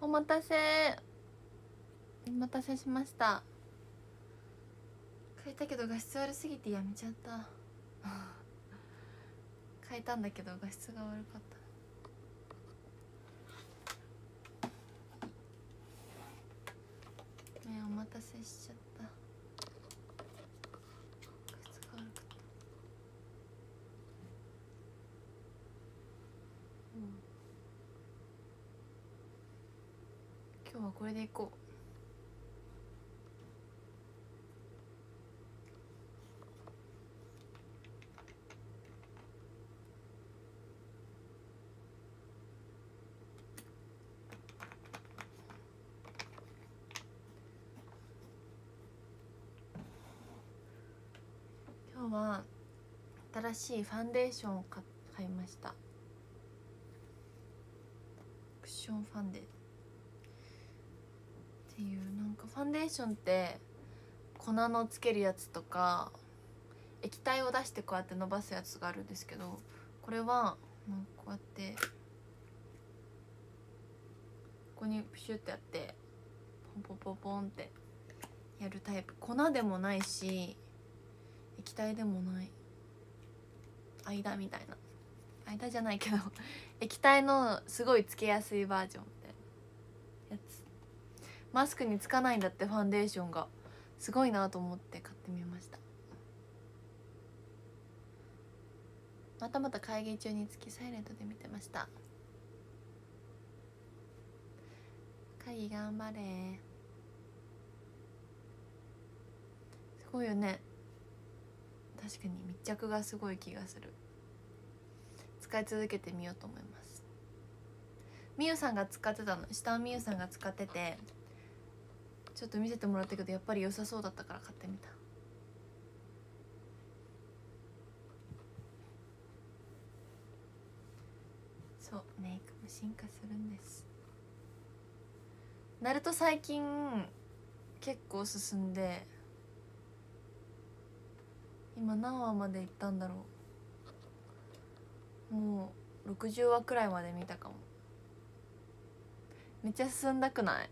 お待たせしました。変えたけど画質悪すぎてやめちゃった変えたんだけど画質が悪かったね。お待たせしちゃった。画質が悪かった。今日はこれでいこう。今日は新しいファンデーションを買いました。クッションファンデっていう、なんかファンデーションって粉のつけるやつとか液体を出してこうやって伸ばすやつがあるんですけど、これはこうやってここにプシュってやってポンポンポンポンってやるタイプ。粉でもないし液体でもない間みたいな、間じゃないけど液体のすごいつけやすいバージョンみたいなやつ。マスクにつかないんだってファンデーションが。すごいなと思って買ってみました。またまた会議中につきサイレントで見てました。会議頑張れ。すごいよね。確かに密着がすごい気がする。使い続けてみようと思います。みゆさんが使ってたの、下尾みゆさんが使っててちょっと見せてもらったけど、やっぱり良さそうだったから買ってみた。そう、メイクも進化するんです。ナルト最近結構進んで、今何話までいったんだろう。もう60話くらいまで見たかも。めっちゃ進んだくない？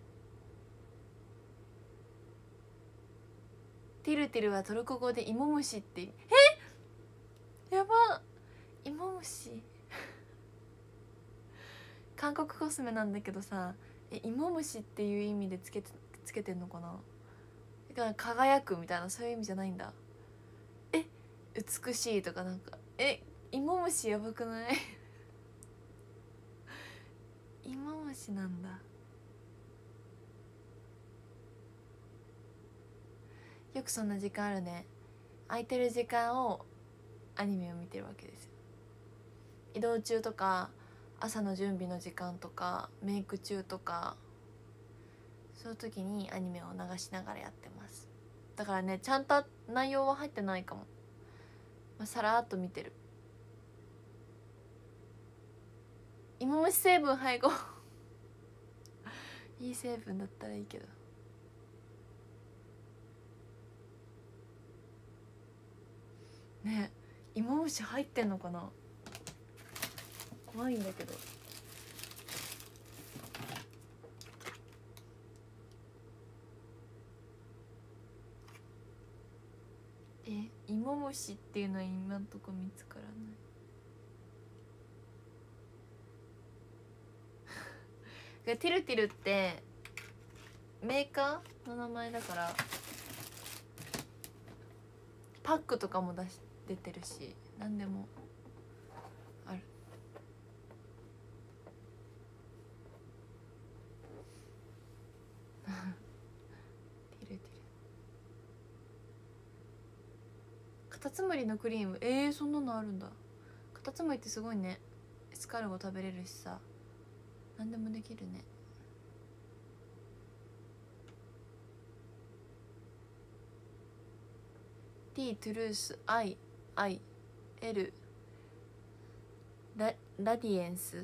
ティルティルはトルコ語で芋虫って、やば、芋虫韓国コスメなんだけどさ、芋虫っていう意味でつけてんのかな。だから輝くみたいな、そういう意味じゃないんだ。美しいとか、なんか芋虫やばくない芋虫なんだ。よくそんな時間あるね。空いてる時間をアニメを見てるわけですよ。移動中とか朝の準備の時間とかメイク中とか、そういう時にアニメを流しながらやってます。だからね、ちゃんと内容は入ってないかも、さらっと見てる。芋虫成分配合いい成分だったらいいけどね。芋虫入ってんのかな、怖いんだけど。芋虫っていうのは今んとこ見つからないティルティルってメーカーの名前だから、パックとかも出てるし、何でもあるティルティル。カタツムリのクリーム、そんなのあるんだ。カタツムリってすごいね。エスカルゴ食べれるしさ、何でもできるね。T トゥルース I L ラディエンス、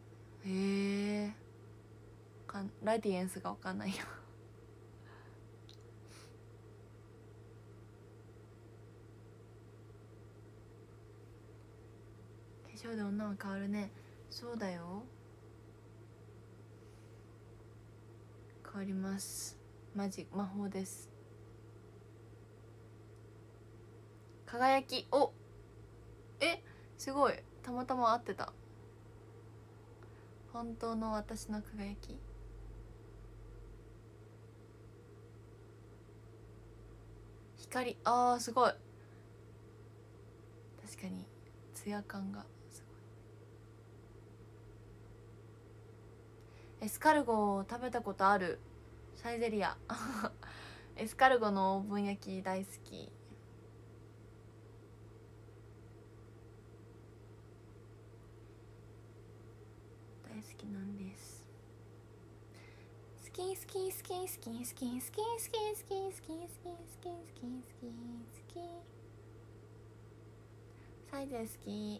ラディエンスが分かんないよ化粧で女は変わるね。そうだよ。 変わります。魔法です。輝き、おすごい、たまたま合ってた。本当の私の輝き。光、すごい。確かにツヤ感がすごい。エスカルゴを食べたことある。サイゼリアエスカルゴのオーブン焼き大好き。大好きなんです。好き好き好き好き好き好き好き好き好き好き好き好き好き。サイゼ好き。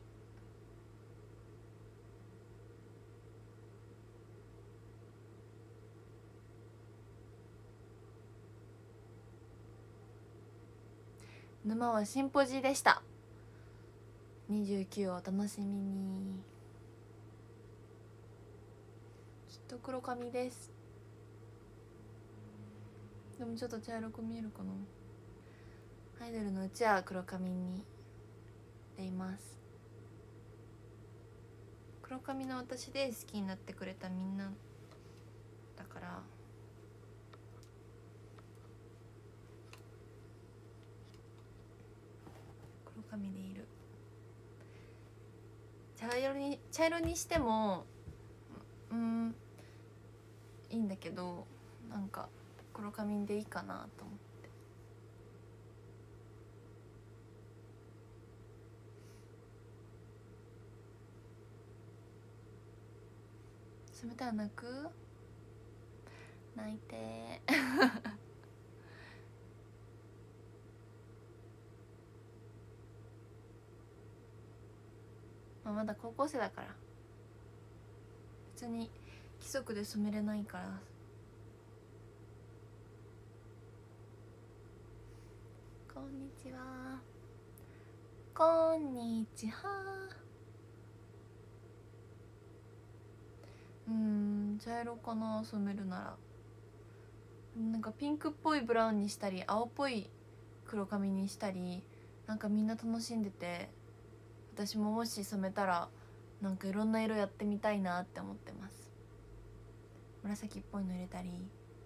沼はシンポジでした。29をお楽しみに。きっと黒髪です。でもちょっと茶色く見えるかな。アイドルのうちは黒髪にでいます。黒髪の私で好きになってくれたみんなだから黒髪でいる。茶色にしてもいいんだけど、なんか黒髪でいいかなと思って。冷たい泣く泣いてまだ高校生だから別に規則で染めれないから。こんにちは。こんにちは。茶色かな、染めるなら。なんかピンクっぽいブラウンにしたり青っぽい黒髪にしたり、なんかみんな楽しんでて、私ももし染めたらなんかいろんな色やってみたいなって思ってます。紫っぽいの入れたり、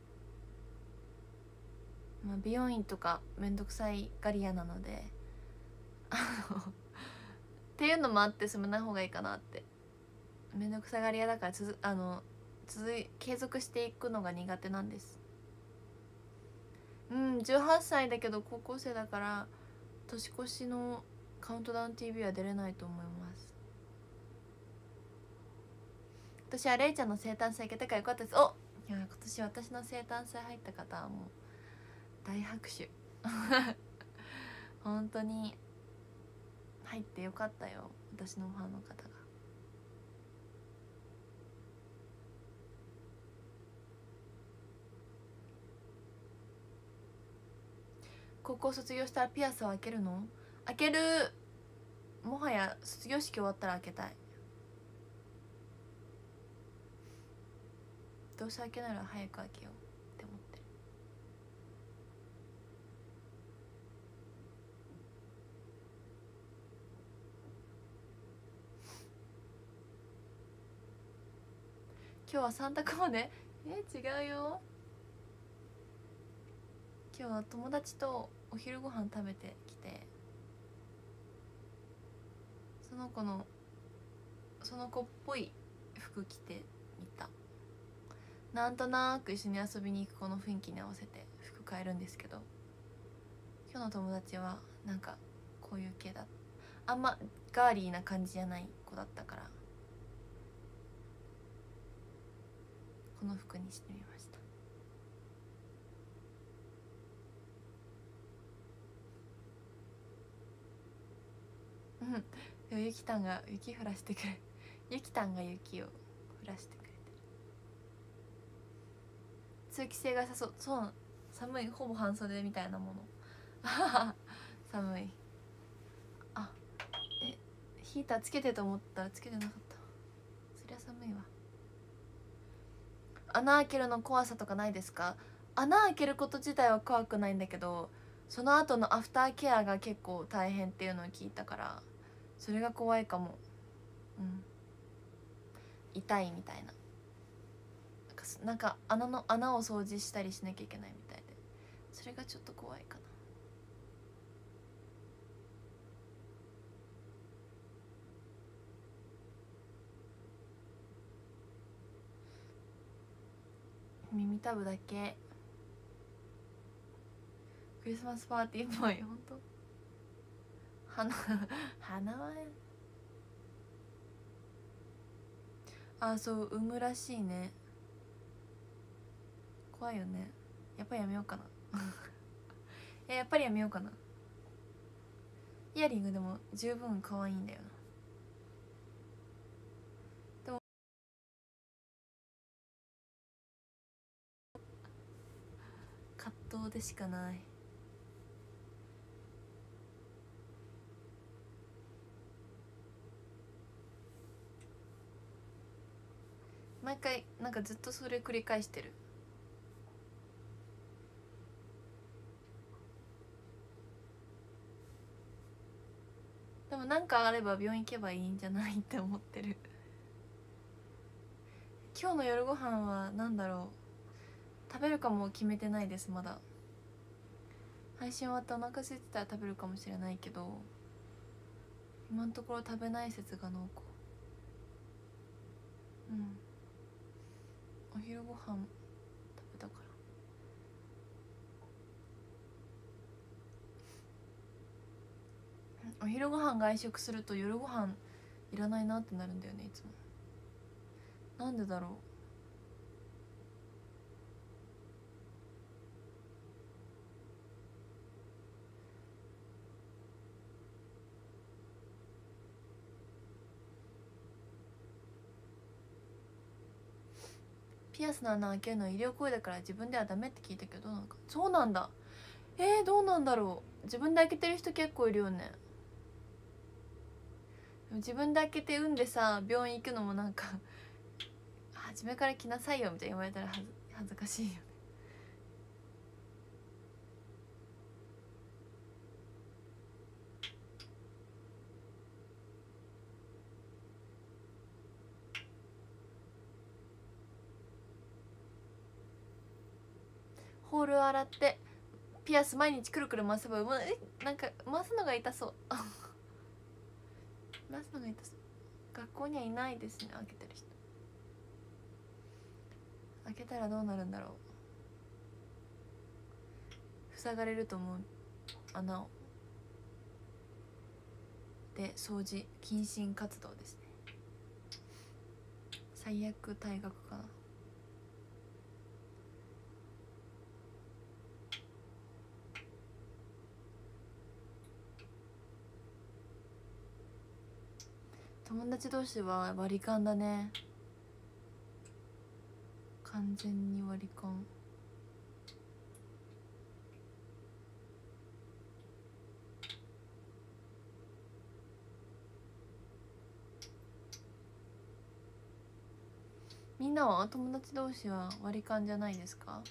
美容院とかめんどくさいガリアなのでっていうのもあって染めない方がいいかなって。めんどくさがり屋だから継続していくのが苦手なんです。18歳だけど高校生だから年越しのカウントダウン TV は出れないと思います。私はレイちゃんの生誕祭行けたからよかったです。いや今年私の生誕祭入った方はもう大拍手本当に入ってよかったよ、私のファンの方が。高校卒業したらピアスを開けるの？開ける。もはや卒業式終わったら開けたい。どうせ開けないなら早く開けようって思ってる。今日はサンタコーネ？違うよ。今日は友達とお昼ご飯食べてきて、その子っぽい服着てみた。なんとなく一緒に遊びに行く子の雰囲気に合わせて服変えるんですけど、今日の友達はなんかこういう系だ。あんまガーリーな感じじゃない子だったから、この服にしてみました。でもゆきたんが雪降らしてくれゆきたんが雪を降らしてくれてる。通気性がさそう寒い、ほぼ半袖みたいなもの寒い。ヒーターつけてと思ったらつけてなかった。そりゃ寒いわ。 穴開けるの怖さとかないですか？穴開けること自体は怖くないんだけど、その後のアフターケアが結構大変っていうのを聞いたから、それが怖いかも。うん、痛いみたいな。なんか穴を掃除したりしなきゃいけないみたいで、それがちょっと怖いかな。耳たぶだけ。クリスマスパーティーっぽい。ほんと花はあ、そう産むらしいね。怖いよね。やっぱりやめようかなやっぱりやめようかな。イヤリングでも十分可愛いんだよな。でも葛藤でしかない。毎回なんかずっとそれ繰り返してる。でもなんかあれば病院行けばいいんじゃないって思ってる今日の夜ご飯は何だろう。食べるかも決めてないです。まだ配信終わってお腹空いてたら食べるかもしれないけど、今のところ食べない説が濃厚。うん、お昼ご飯食べたから。お昼ご飯外食すると夜ご飯いらないなってなるんだよね、いつも。なんでだろう。ピアスの穴開けるのは医療行為だから自分ではダメって聞いたけど、なんかそうなんだ。どうなんだろう。自分で開けてる人結構いるよね。自分で開けて産んでさ病院行くのもなんか初めから来なさいよみたいに言われたら恥ずかしいよね。ホール洗ってピアス毎日くるくる回せばなんか回すのが痛そう回すのが痛そう。学校にはいないですね、開けてる人。開けたらどうなるんだろう。塞がれると思う、穴を。で掃除謹慎活動ですね。最悪退学かな。友達同士は割り勘だね。完全に割り勘。みんなは友達同士は割り勘じゃないですか？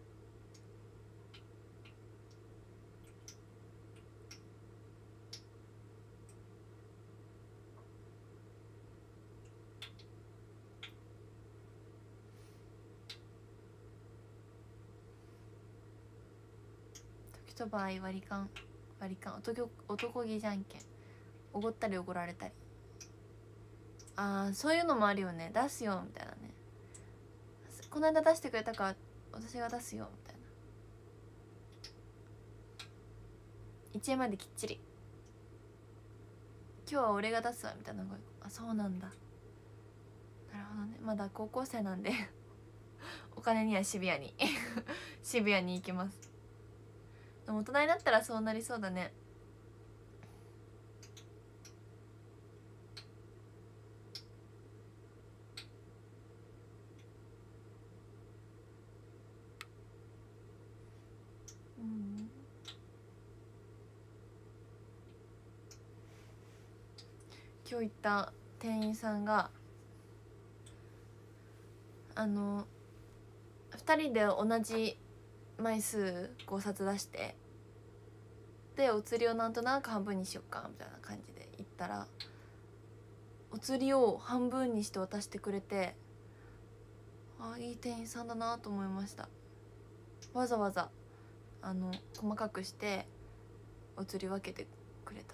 時と場合割り勘。男気じゃんけん。おごったりおごられたり。ああ、そういうのもあるよね。出すよみたいなね。この間出してくれたから私が出すよみたいな。1円まできっちり。今日は俺が出すわみたいなのが。あ、そうなんだ。なるほどね。まだ高校生なんでお金にはシビアにシビアに行きます。でも大人になったらそうなりそうだね。うん、今日行った店員さんが 2人で同じ枚数5冊出して、でお釣りをなんとなく半分にしよっかみたいな感じで言ったら、お釣りを半分にして渡してくれて、あ、いい店員さんだなと思いました。わざわざ細かくしてお釣り分けてくれた。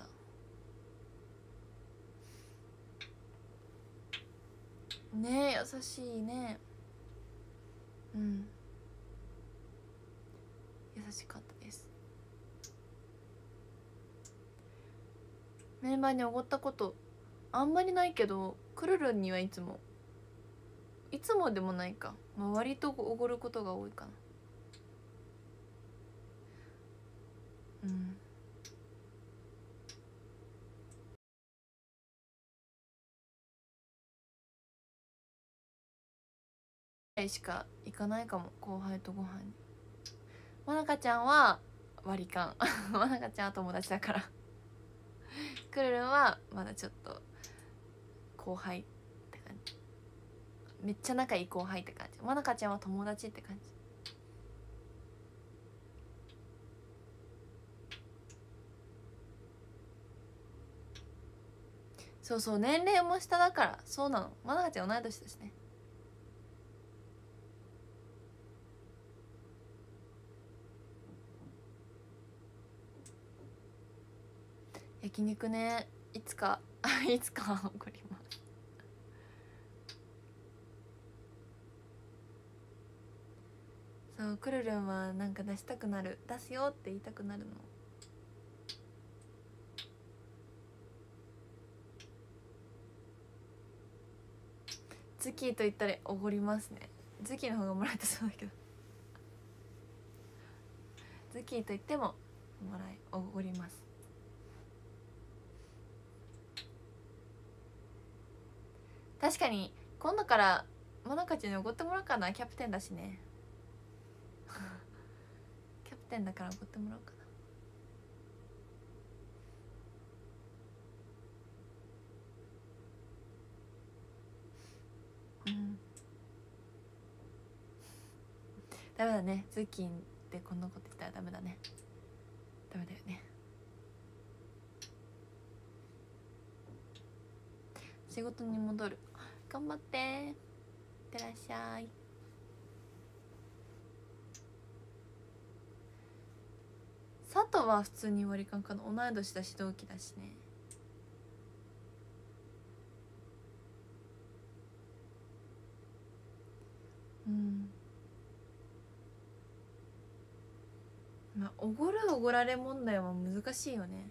ねえ、優しいね。うん、優しかったです。メンバーにおごったことあんまりないけど、くるるんにはいつもでもないか、まあ、割とおごることが多いかな。しか行かないかも、後輩とご飯に。まなかちゃんは割り勘まなかちゃんは友達だからくるるんはまだちょっと後輩って感じ、めっちゃ仲いい後輩って感じ。まなかちゃんは友達って感じ。そうそう、年齢も下だから。そうなの、まなかちゃん同い年だしね。焼肉ね、いつかいつか送ります。そう、くるるんはなんか出したくなる、出すよって言いたくなるの。ズキーと言ったらおごりますね。ズキーの方がもらえてそうだけどズキーと言ってもおごります。確かに今度からまなかちゃんにおごってもらおうかな。キャプテンだしねキャプテンだからおごってもらおうかな。ダメだね、ズッキンってこんなこと言ったらダメだね。ダメだよね。仕事に戻る。頑張って、いってらっしゃい。佐藤は普通に割り勘かな。同い年だし同期だしね。まあおごるおごられ問題は難しいよね。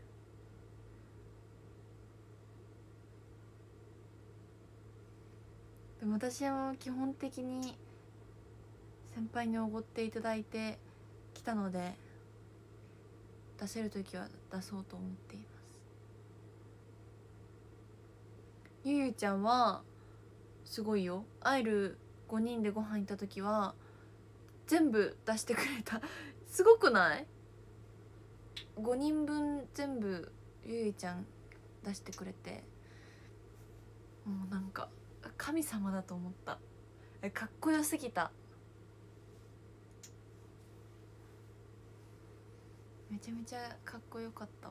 でも私は基本的に先輩におごっていただいてきたので、出せる時は出そうと思っています。ゆゆちゃんはすごいよ。アイル5人でご飯行った時は全部出してくれたすごくない？ 5 人分全部ゆゆちゃん出してくれて、もうなんか神様だと思った。かっこよすぎた。めちゃめちゃかっこよかったわ。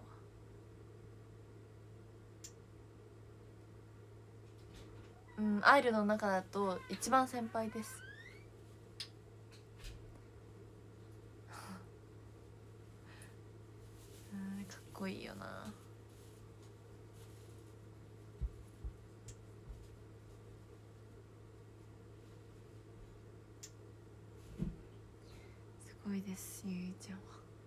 アイルの中だと一番先輩ですかっこいいよな。すごいです、ゆいちゃんは。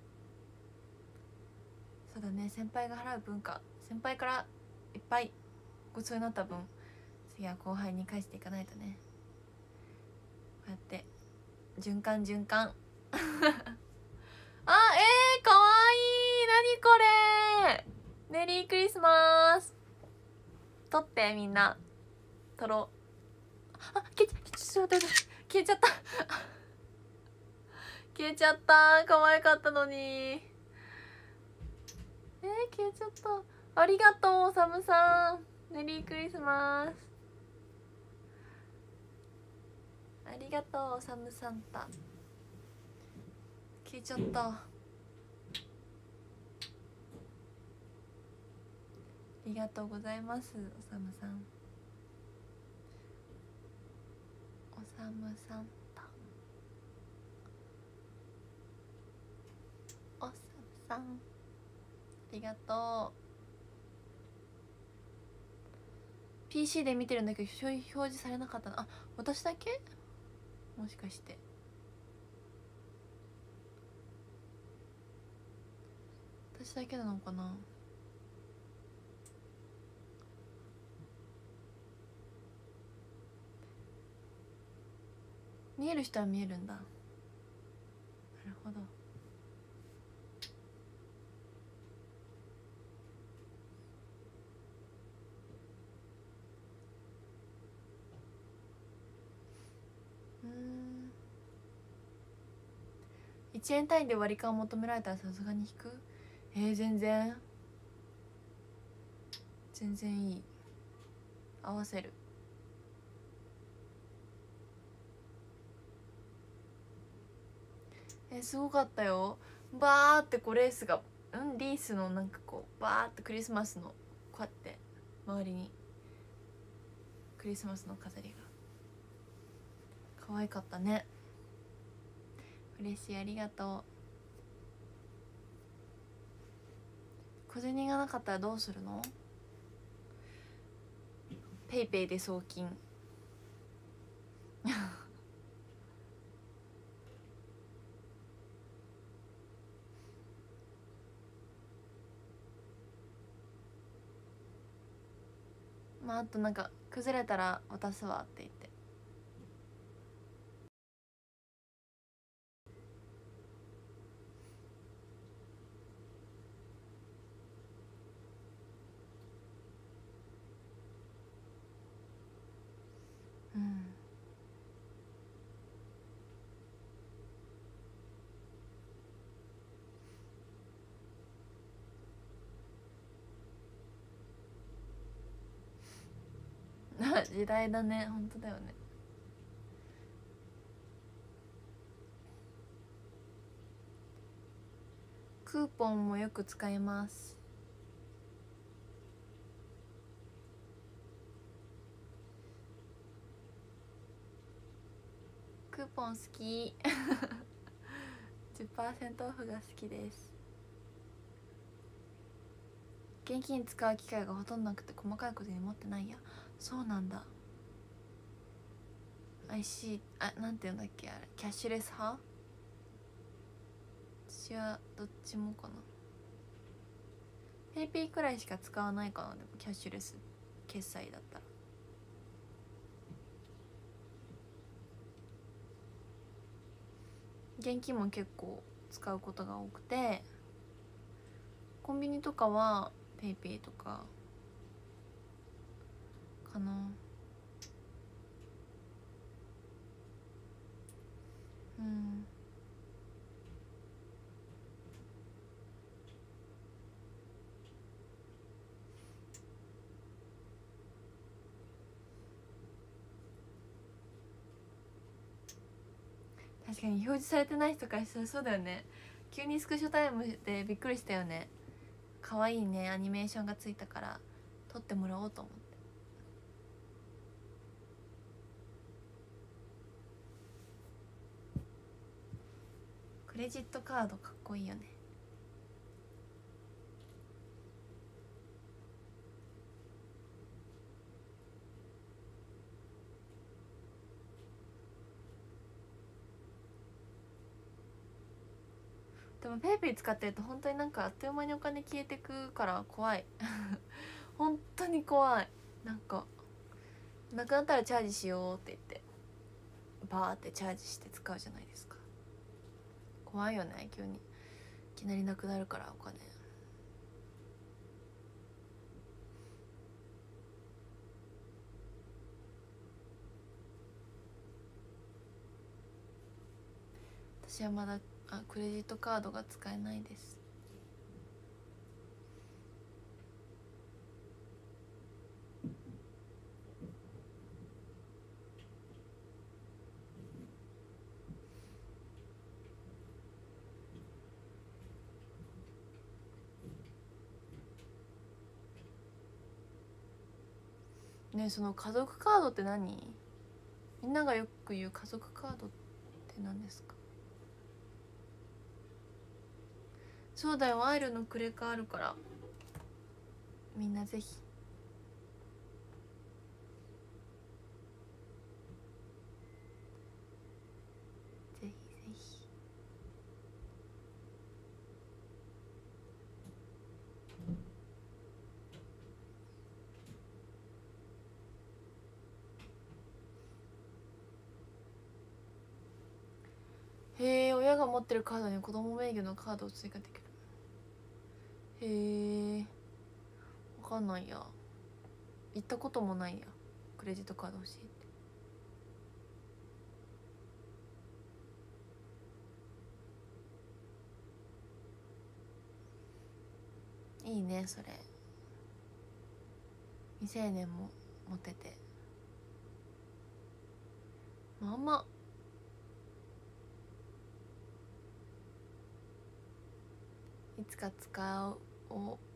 そうだね、先輩が払う分か、先輩からいっぱいごちそうになった分、次は後輩に返していかないとね。こうやって循環循環あ、かわいい。何これ。メリークリスマス。撮ってみんな、撮ろう。あ、消えちゃった消えちゃった。可愛かったのに。消えちゃった。ありがとうサムさん。メリークリスマス。 ありがとうおさむサンタ。消えちゃった。ありがとうございますおさむさん。おさむサンタ、おさむさんありがとう。 PC で見てるんだけど表示されなかったな。あ、私だけ？もしかして私だけなのかな。見える人は見えるんだ。なるほど。1円単位で割り勘を求められたらさすがに引く？全然いい。合わせる。すごかったよ。バーってこうレースがリースのなんかこうバーってクリスマスのこうやって周りにクリスマスの飾りが可愛かったね。嬉しい、ありがとう。小銭がなかったらどうするの？ペイペイで送金まああとなんか崩れたら渡すわって言って。時代だね、本当だよね。クーポンもよく使います。クーポン好き10% オフが好きです。現金使う機会がほとんどなくて細かいことに持ってないや。そうなんだ。IC なんていうんだっけあれ、キャッシュレス派？私はどっちもかな。ペイペイくらいしか使わないかな。でもキャッシュレス決済だったら現金も結構使うことが多くて、コンビニとかはペイペイとかかな。確かに表示されてない人からしたらそうだよね。急にスクショタイムでびっくりしたよね。可愛いね、アニメーションがついたから撮ってもらおうと思って。クレジットカードかっこいいよね。でもペイペイ使ってると本当になんかあっという間にお金消えてくから怖い本当に怖い。なんかなくなったらチャージしようって言ってバーってチャージして使うじゃないですか。怖いよね、急にいきなりなくなるからお金。私はまだクレジットカードが使えないです。 ねえ、その家族カードって何？みんながよく言う家族カードって何ですか？そうだよ、アイルのクレカあるからみんなぜひ。ぜひぜひ。へえ、親が持ってるカードに子供名義のカードを追加できる。へえ、わかんないや。行ったこともないや。クレジットカード教えて。いいねそれ。未成年も持ってて、まあんまいつか使おう。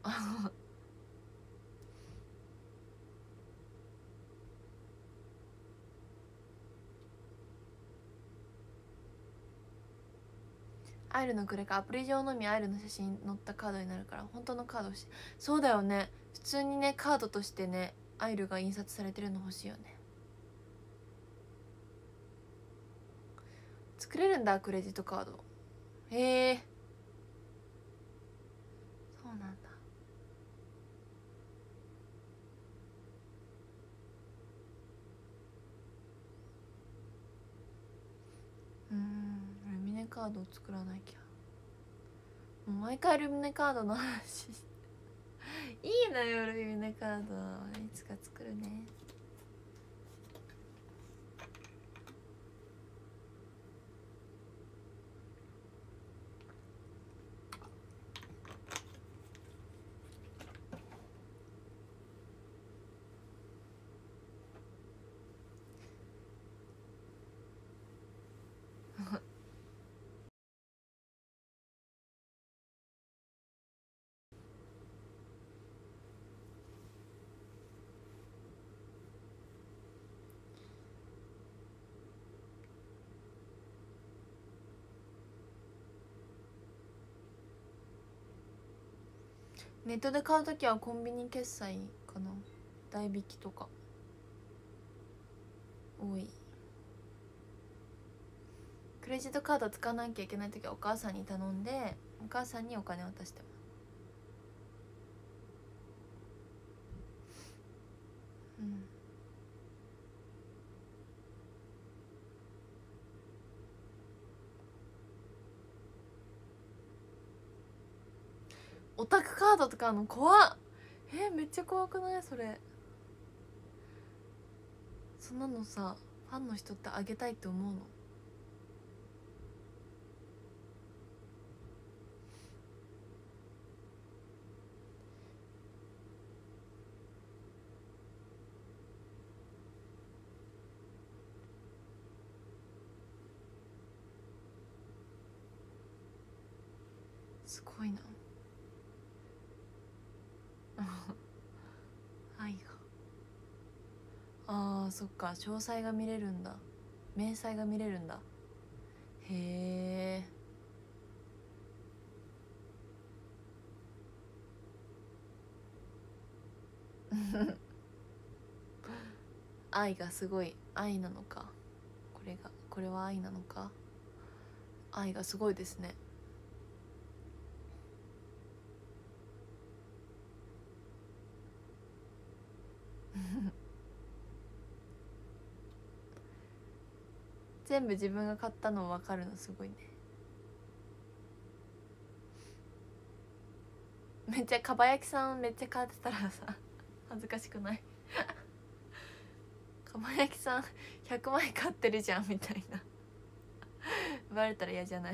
アイルのクレカアプリ上のみアイルの写真載ったカードになるから本当のカード欲しい。そうだよね、普通にねカードとしてねアイルが印刷されてるの欲しいよね。作れるんだクレジットカード。へえ、そうなんだ。ルミネカードを作らなきゃ。もう毎回ルミネカードの話いいのよルミネカード、いつか作るね。ネットで買うときはコンビニ決済かな。代引きとか多い。クレジットカード使わなきゃいけないときはお母さんに頼んでお母さんにお金渡してます。オタクカードとかあの怖っ。めっちゃ怖くないそれ。そんなのさファンの人ってあげたいって思うの？すごいな愛が。あーそっか、詳細が見れるんだ、明細が見れるんだ。へえ愛がすごい。愛なのかこれは愛なのか。愛がすごいですね。全部自分が買ったの分かるのすごいね。めっちゃかば焼きさんめっちゃ買ってたらさ恥ずかしくない？かば焼きさん100枚買ってるじゃんみたいなバレたら嫌じゃない？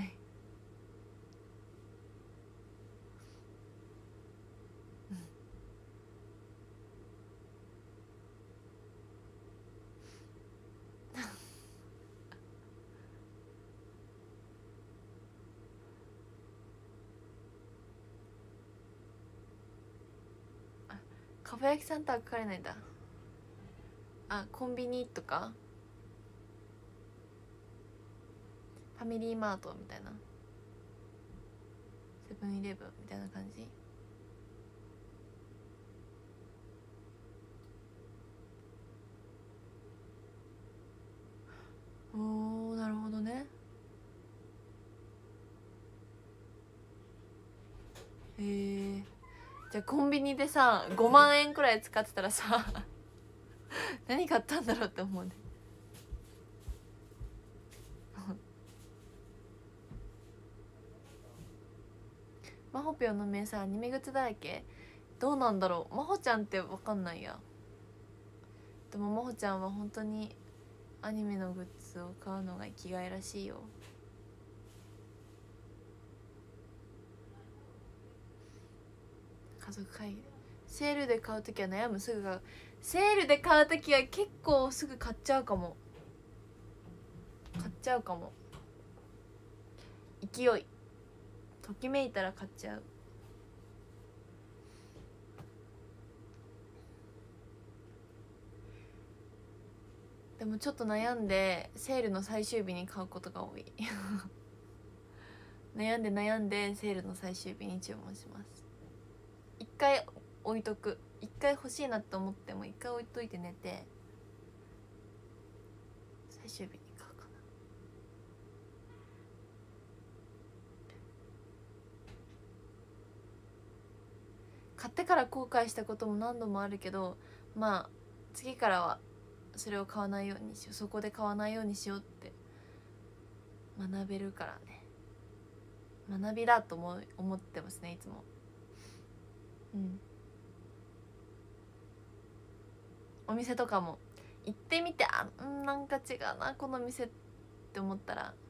かば焼きさんとは書かれないんだ。 あ、コンビニとかファミリーマートみたいな、セブンイレブンみたいな感じ。おー、なるほどね。じゃあコンビニでさ5万円くらい使ってたらさ何買ったんだろうって思うねまほぴょんの名産アニメグッズだらけ。どうなんだろう、まほちゃんって分かんないや。でもまほちゃんは本当にアニメのグッズを買うのが生きがいらしいよ。家族会議セールで買うときは悩む、すぐ買う。セールで買うときは結構すぐ買っちゃうかも。勢いときめいたら買っちゃう。でもちょっと悩んでセールの最終日に買うことが多い悩んでセールの最終日に注文します。一回置いとく、一回欲しいなって思っても一回置いといて寝て最終日に買うかな。買ってから後悔したことも何度もあるけど、まあ次からはそれを買わないようにしよう、そこで買わないようにしようって学べるからね。学びだと思ってますねいつも。お店とかも行ってみて、なんか違うなこの店って思ったら、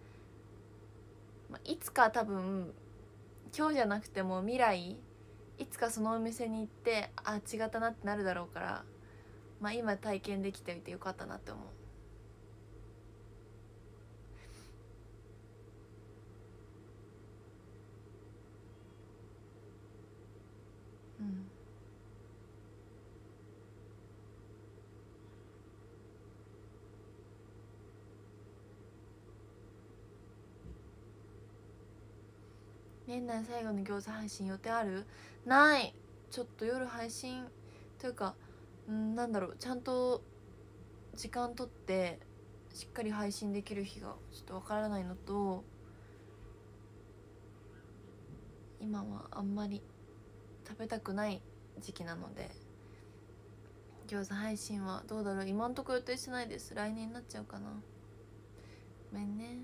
いつか多分今日じゃなくても未来いつかそのお店に行って違ったなってなるだろうから、今体験できておいてよかったなって思う。年内最後の餃子配信予定ある？ない。ちょっと夜配信というか、なんだろう、ちゃんと時間取ってしっかり配信できる日がちょっとわからないのと、今はあんまり食べたくない時期なので、餃子配信はどうだろう、今んとこ予定してないです。来年になっちゃうかな。ごめんね。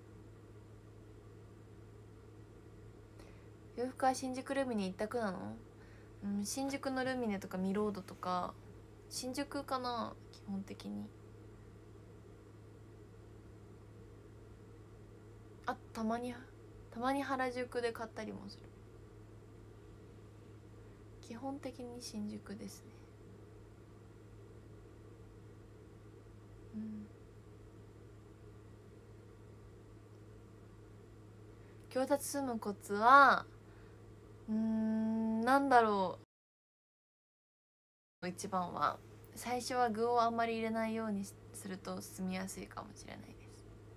洋服は新宿ルミネ一択なの？新宿のルミネとかミロードとか新宿かな基本的に。たまに原宿で買ったりもする。基本的に新宿ですね。餃子包むコツはなんだろう、一番は最初は具をあんまり入れないようにすると包みやすいかもしれないです。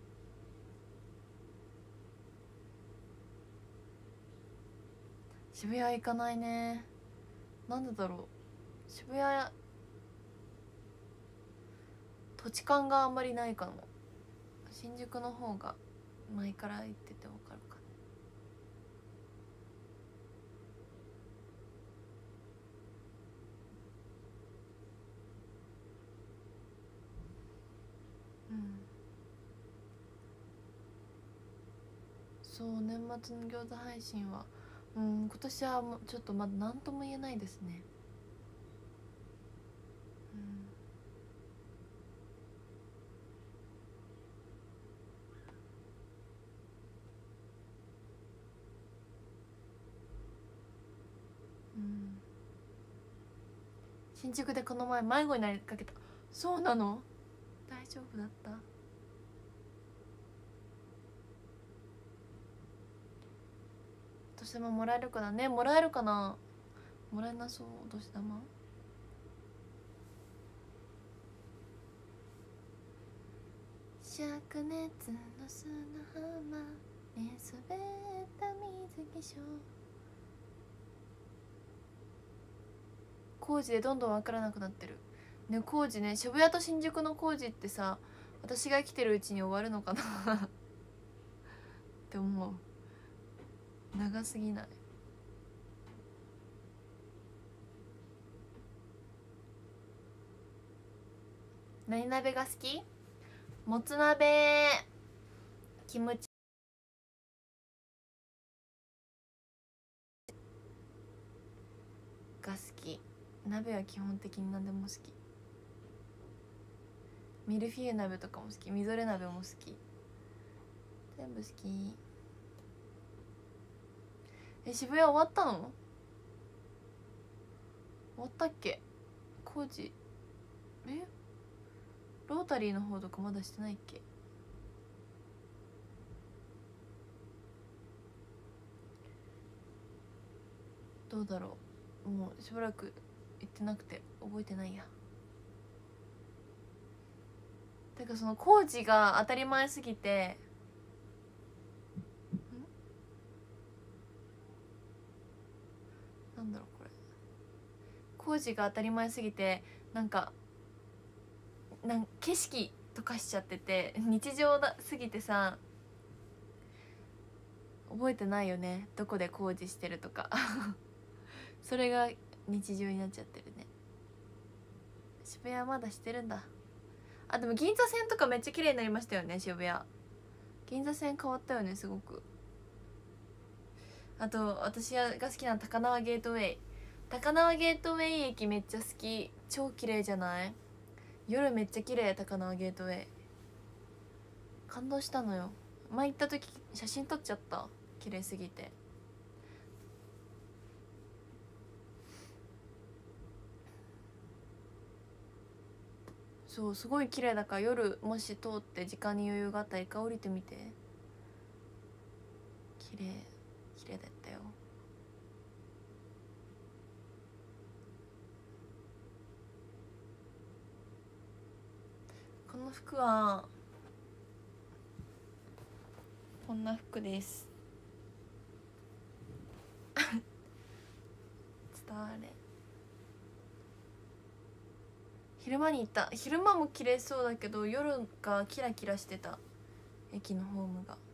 渋谷行かないね。なんでだろう、渋谷土地勘があんまりないかも。新宿の方が前から行っててわかるかな。そう年末の餃子配信は今年はもうちょっとまだ何とも言えないですね。新宿でこの前迷子になりかけた。そうなの？大丈夫だった？お年玉もらえるかなね。もらえるかな。もらえなそう。お年玉灼熱の砂浜寝そべった水着ショー。工事でどんどん分からなくなってるね。工事ね、渋谷と新宿の工事ってさ、私が生きてるうちに終わるのかなって思う。長すぎない？何鍋が好き？もつ鍋、キムチが好き。鍋は基本的に何でも好き。ミルフィーユ鍋とかも好き、みぞれ鍋も好き、全部好き。渋谷終わったの？終わったっけ？工事ロータリーの方とかまだしてないっけ？どうだろう、もうしばらく行ってなくて覚えてないや。てかその工事が当たり前すぎて、なんだろうこれ、工事が当たり前すぎてなんか景色とかしちゃってて、日常だすぎてさ覚えてないよね、どこで工事してるとかそれが日常になっちゃってるね。渋谷はまだしてるんだ。あ、でも銀座線とかめっちゃ綺麗になりましたよね。渋谷銀座線変わったよね、すごく。あと私が好きな高輪ゲートウェイ、高輪ゲートウェイ駅めっちゃ好き。超綺麗じゃない？夜めっちゃ綺麗。高輪ゲートウェイ感動したのよ。前行った時写真撮っちゃった、綺麗すぎて。そう、すごい綺麗だから、夜もし通って時間に余裕があったら一回降りてみて。綺麗綺麗だったよ。この服はこんな服です伝われ。昼間に行った。昼間も綺麗そうだけど夜がキラキラしてた、駅のホームが。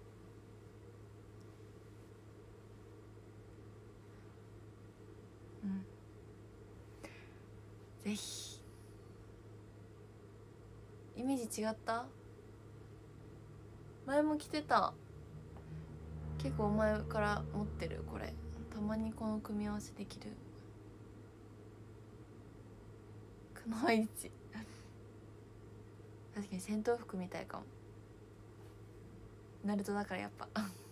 ぜひ。イメージ違った？前も着てた。結構前から持ってるこれ。たまにこの組み合わせできる。くのいち確かに戦闘服みたいかも。ナルトだからやっぱ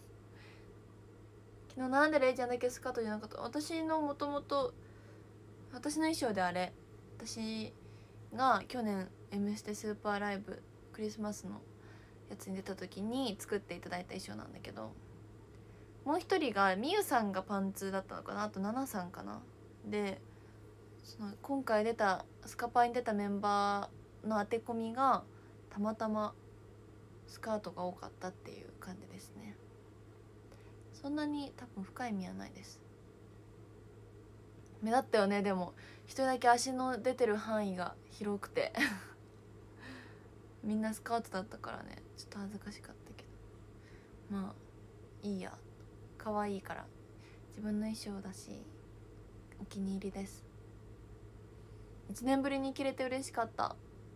昨日なんでレイちゃんだけスカートじゃなかった？私のもともと私の衣装であれ、私が去年「M ステ」スーパーライブクリスマスのやつに出た時に作っていただいた衣装なんだけど、もう一人がみゆさんがパンツだったのかな、あとナナさんかな。でその今回出たスカパーに出たメンバーの当て込みがたまたまスカートが多かったっていう感じですね。そんなに多分深い意味はないです。目立ったよね。でも一人だけ足の出てる範囲が広くてみんなスカートだったからね、ちょっと恥ずかしかったけど、まあいいや、可愛いから自分の衣装だしお気に入りです。1年ぶりに着れて嬉しかった。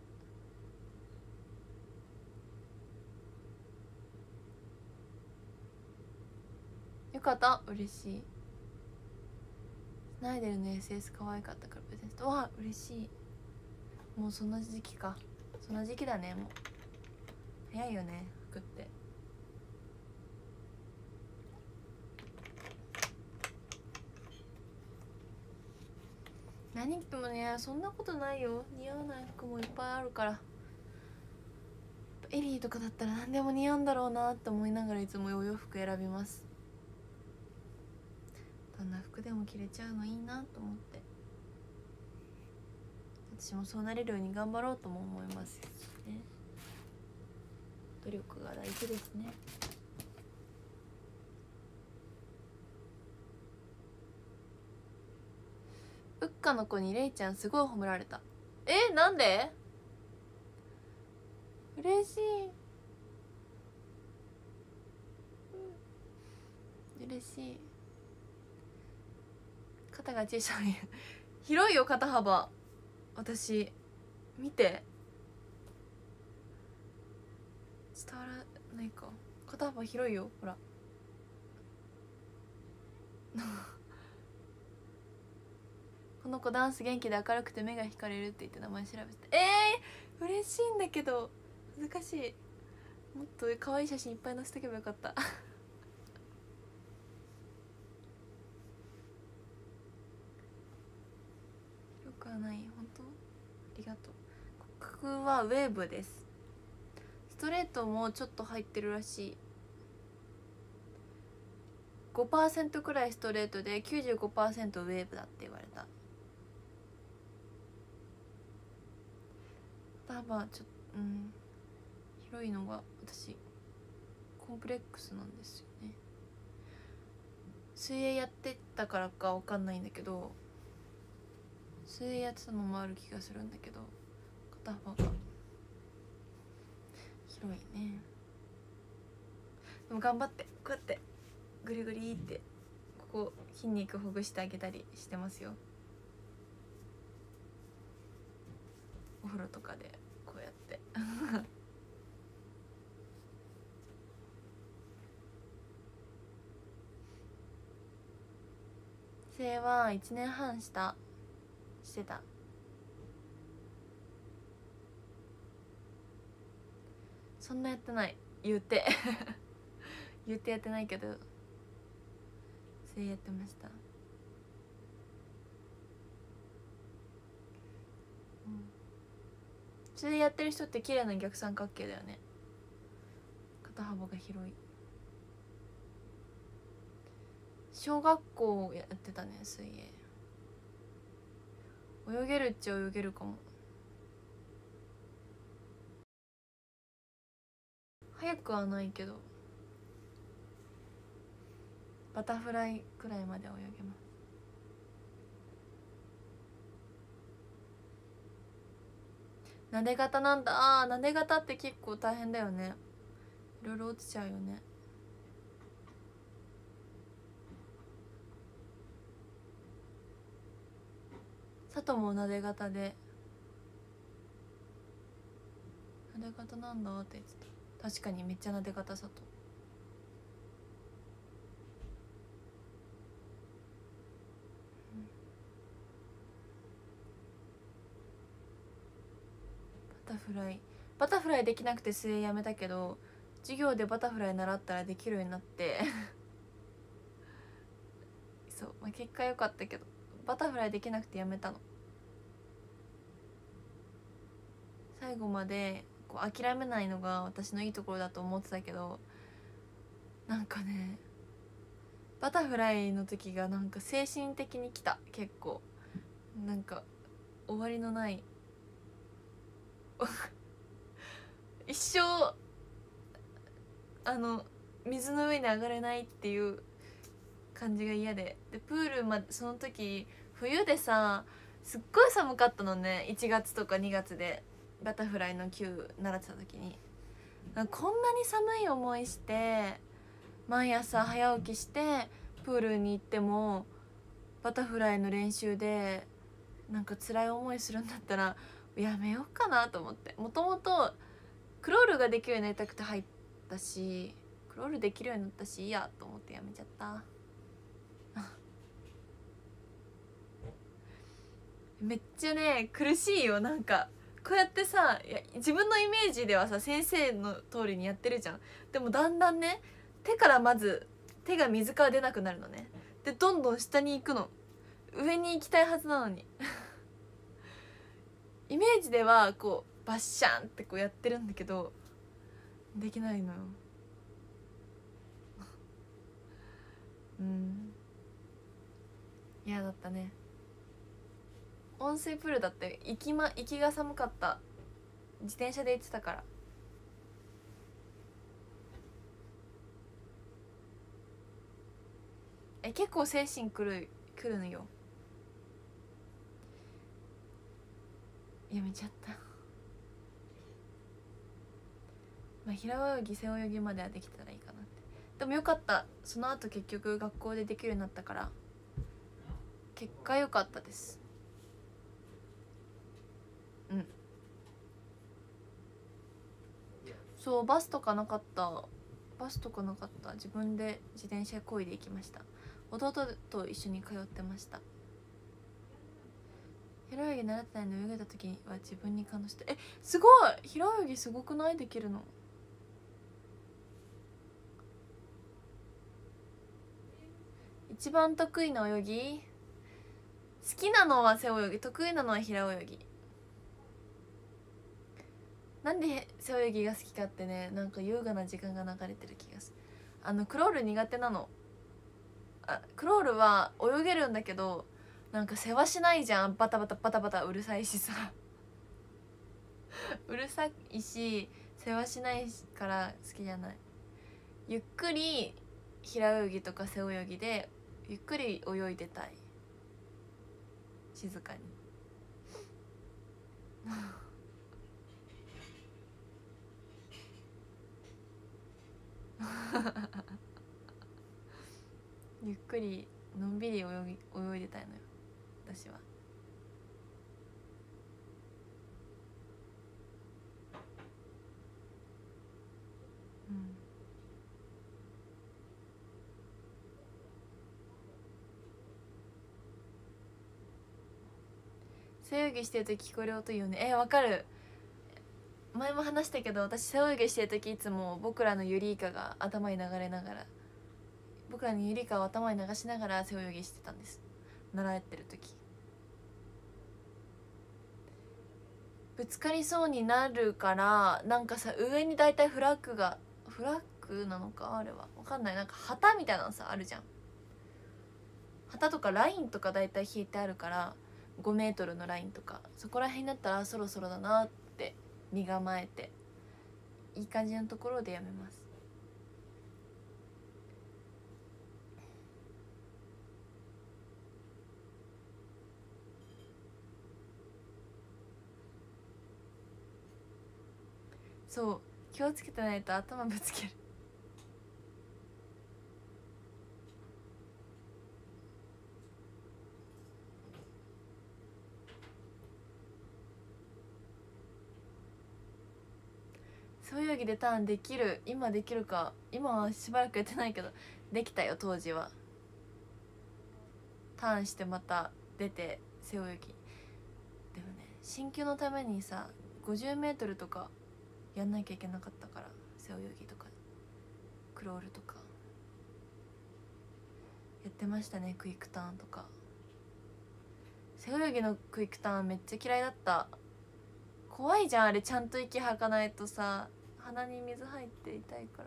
よかった、嬉しい。スナイデルの SS 可愛かったからプレゼント。わあ嬉しい。もうそんな時期か。そんな時期だね。もう早いよね、服って。何着てもね、そんなことないよ。似合わない服もいっぱいあるから。エリーとかだったら何でも似合うんだろうなって思いながらいつもお洋服選びます。どんな服でも着れちゃうのいいなと思って、私もそうなれるように頑張ろうとも思いますね。 努力が大事ですね。ウッカの子にレイちゃんすごい褒められた。なんで？嬉しい、嬉しい。肩が小さい広いよ肩幅。私見て、伝わらないか。肩幅広いよ、ほらこの子ダンス元気で明るくて目が惹かれるって言って名前調べて。嬉しいんだけど難しい。もっと可愛い写真いっぱい載せとけばよかった広くはない。本当？ありがとう。骨格はウェーブです。ストレートもちょっと入ってるらしい。5% くらいストレートで 95% ウェーブだって言われた。肩幅ちょっと広いのが私コンプレックスなんですよね。水泳やってたからかわかんないんだけど、水泳やってたのもある気がするんだけど、肩幅が広いね。でも頑張ってこうやってグリグリってここ筋肉ほぐしてあげたりしてますよ。お風呂とかでこうやって水泳は1年半してた。そんなやってない、言うて言うてやってないけど水泳やってました。水泳やってる人って綺麗な逆三角形だよね。肩幅が広い。小学校やってたね、水泳。泳げるっちゃ泳げるかも。速くはないけどバタフライくらいまで泳げます。なで型なんだ。なで型って結構大変だよね。いろいろ落ちちゃうよね。佐藤もなで型で、なで型なんだって言ってた。確かにめっちゃなで型佐藤。バタフライできなくて水泳やめたけど、授業でバタフライ習ったらできるようになってそう、まあ、結果良かったけどバタフライできなくてやめたの。最後までこう諦めないのが私のいいところだと思ってたけど、なんかねバタフライの時がなんか精神的にきた。結構なんか終わりのない一生水の上に上がれないっていう感じが嫌で、プールまでその時冬でさ、すっごい寒かったのね。1月とか2月でバタフライの級習ってた時に、こんなに寒い思いして毎朝早起きしてプールに行ってもバタフライの練習でなんか辛い思いするんだったらやめようかなと思って。もともとクロールができるようになりたくて入ったし、クロールできるようになったしいいやと思ってやめちゃっためっちゃね苦しいよ。なんかこうやってさ、いや自分のイメージではさ先生の通りにやってるじゃん。でもだんだんね手からまず手が水から出なくなるのね。でどんどん下に行くの。上に行きたいはずなのにイメージではこうバッシャンってこうやってるんだけどできないのよ嫌だったね。温水プールだって行きが寒かった。自転車で行ってたから。 結構精神くるのよ。やめちゃった。まあ平泳ぎ背泳ぎまではできたらいいかなって。でもよかった、その後結局学校でできるようになったから結果良かったです。うん、そうバスとかなかった。自分で自転車こいで行きました。弟と一緒に通ってました。平泳ぎ習ってないの泳げた時は自分に感動して、すごい平泳ぎすごくない？できるの。一番得意な泳ぎ、好きなのは背泳ぎ、得意なのは平泳ぎ。なんで背泳ぎが好きかってね、なんか優雅な時間が流れてる気がする。クロール苦手なの。クロールは泳げるんだけどなんか世話しないじゃん。バタバタバタバタうるさいしさうるさいし世話しないから好きじゃない。ゆっくり平泳ぎとか背泳ぎでゆっくり泳いでたい、静かにゆっくりのんびり泳いでたいのよ私は。うん、背泳ぎしてる時聞こえる音いいよね。わかる。前も話したけど私背泳ぎしてる時いつも僕らのユリイカが頭に流れながら、僕らのユリイカを頭に流しながら背泳ぎしてたんです、習ってる時。ぶつかりそうになるからなんかさ、上にだいたいフラッグなのかあれは分かんない、なんか旗みたいなのさあるじゃん。旗とかラインとかだいたい引いてあるから、5メートルのラインとかそこら辺だったらそろそろだなって身構えて、いい感じのところでやめます。そう気をつけてないと頭ぶつける。背泳ぎでターンできる。今できるか。今はしばらくやってないけどできたよ当時は。ターンしてまた出て背泳ぎ。でもね進級のためにさ 50m とかやんなきゃいけなかったから、背泳ぎとかクロールとかやってましたね。クイックターンとか。背泳ぎのクイックターンめっちゃ嫌いだった。怖いじゃんあれ、ちゃんと息吐かないとさ、鼻に水入って痛いから。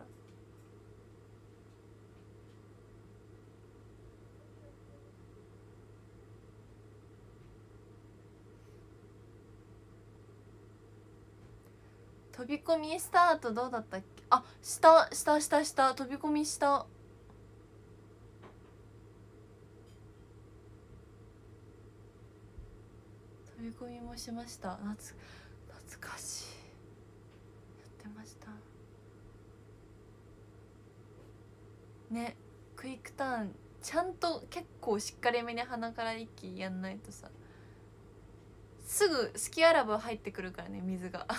飛び込みした後どうだったっけ。あ、した飛び込みした。飛び込みもしました。懐かしい。やってましたね。クイックターンちゃんと結構しっかりめに鼻から息やんないとさ、すぐ隙あらば入ってくるからね、水が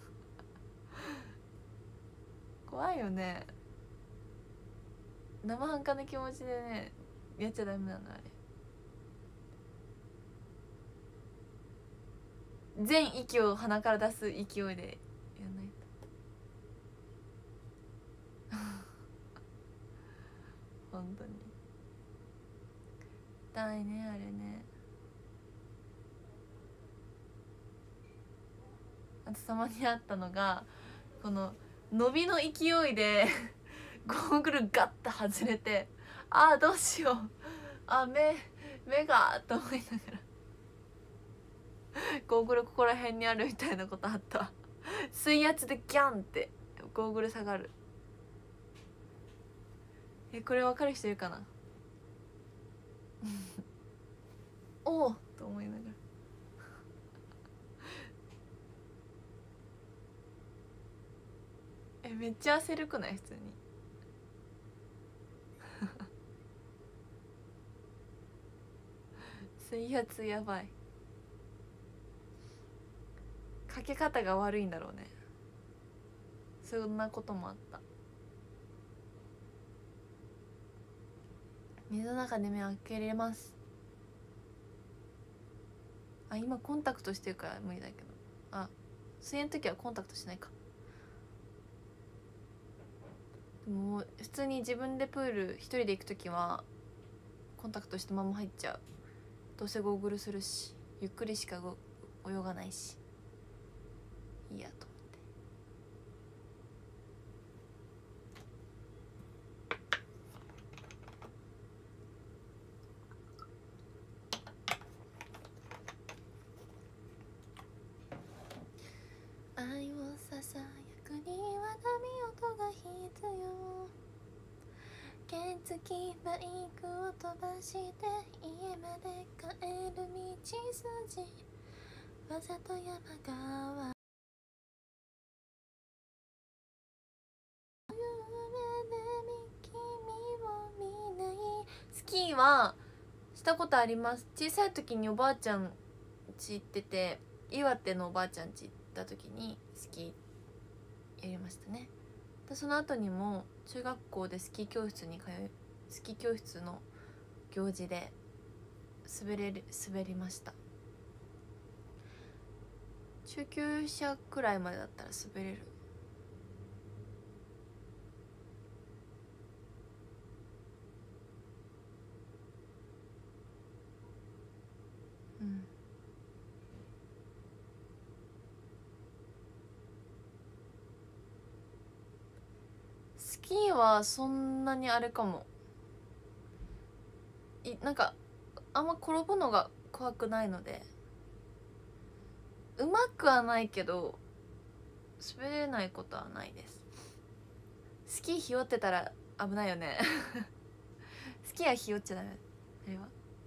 怖いよね。生半可な気持ちでねやっちゃダメなのあれ。全息を鼻から出す勢いでやんないと本当に痛いねあれね。あとたまにあったのが、この伸びの勢いでゴーグルガッて外れて、あーどうしよう、あ目がと思いながらゴーグルここら辺にあるみたいなことあった。水圧でギャンってゴーグル下がる。これ分かる人いるかな。 おおと思いながらめっちゃ焦るくない？普通に水圧やばい。かけ方が悪いんだろうね。そんなこともあった。水の中で目開けれます。あ、今コンタクトしてるから無理だけど、あ、水泳の時はコンタクトしないか。でも普通に自分でプール一人で行く時はコンタクトしたまま入っちゃう。どうせゴーグルするし、ゆっくりしか泳がないし、いいやと思って。愛をささやくには波音が必要。原付バイクを飛ばして家まで帰る道筋、わざと山川スキーはしたことあります。小さい時におばあちゃん家行ってて、岩手のおばあちゃん家行った時にスキーやりましたね。でその後にも中学校でスキー教室の行事で滑りました。中級者くらいまでだったら滑れる。うん。スキーはそんなにあれかも。なんかあんま転ぶのが怖くないので、うまくはないけど滑れないことはないです。スキーひよってたら危ないよねスキーはひよっちゃダメ。あれは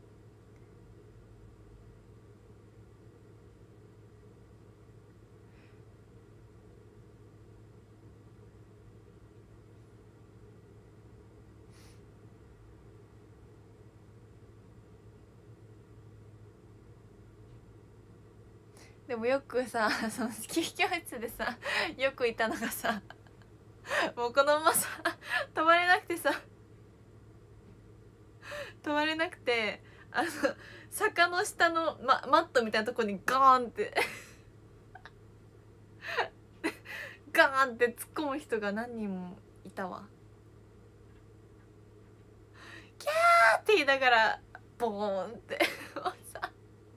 でもよくさ、そのスキー教室でさよくいたのがさ、もうこのままさ止まれなくてさ、止まれなくて、坂の下の、マットみたいなとこにガーンってガーンって突っ込む人が何人もいたわ。キャーって言いながらボーンってもうさ、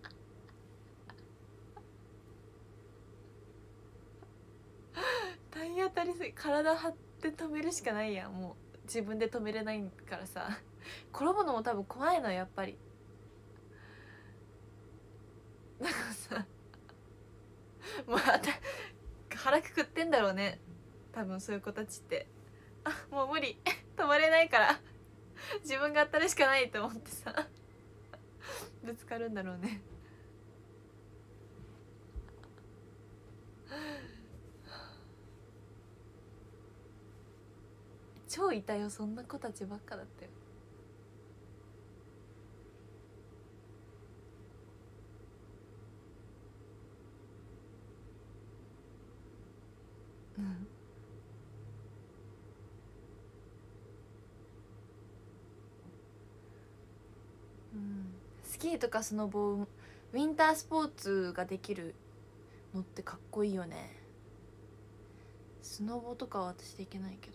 体当たりすぎ、体張って止めるしかないやん。もう自分で止めれないからさ、転ぶのも多分怖いのやっぱり。だからさ、もう腹くくってんだろうね多分そういう子たちって。あ、もう無理止まれないから自分が当たるしかないと思ってさぶつかるんだろうね。超いたよ、そんな子たちばっかだったよ。うん、うん、スキーとかスノボー、ウィンタースポーツができるのってかっこいいよね。スノボとかは私できないけど、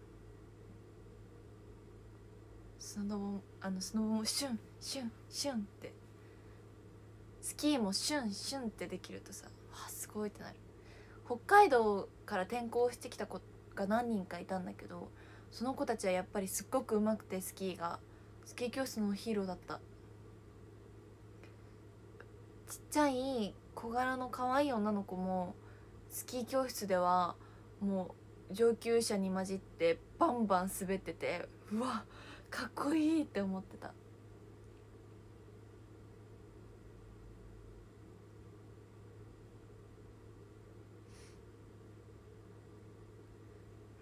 スノボもシュンシュンシュンって、スキーもシュンシュンってできるとさ、わすごいってなる。北海道から転校してきた子が何人かいたんだけど、その子たちはやっぱりすっごく上手くて、スキー教室のヒーローだった。ちっちゃい小柄の可愛い女の子もスキー教室ではもう上級者に混じってバンバン滑ってて、うわかっこいいって思ってた。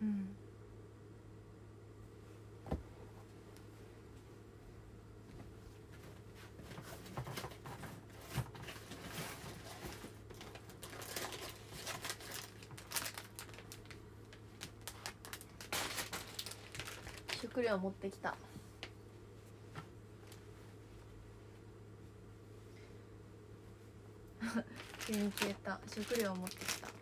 うん。食料持ってきた。急に消えた。食料持ってきた。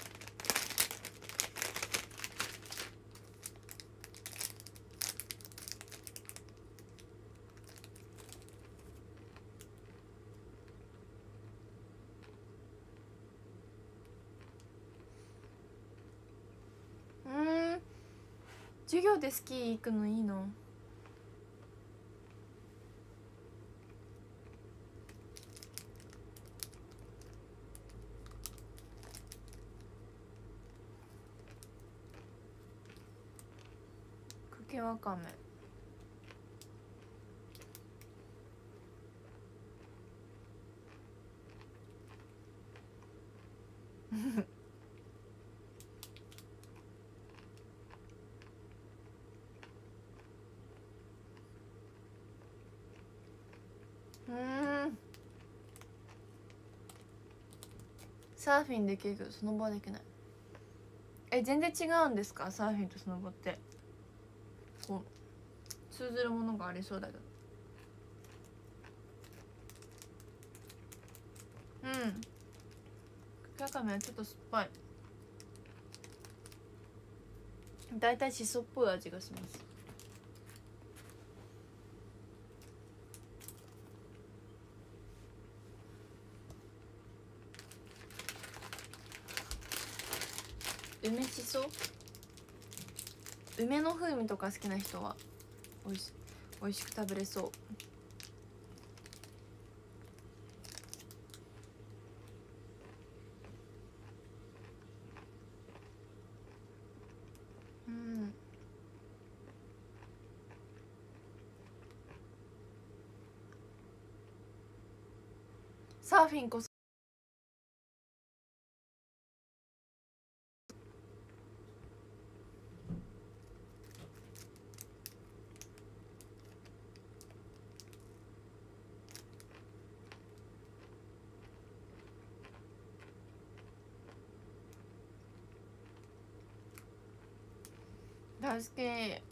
授業でスキー行くのいいの？茎わかめサーフィンできるけどスノボはできない。全然違うんですか？サーフィンとスノボってこう通ずるものがありそうだけど。茎わかめはちょっと酸っぱい。だいたいしそっぽい味がします。梅しそ、梅の風味とか好きな人はおいしく食べれそう。サーフィンこそ大好き。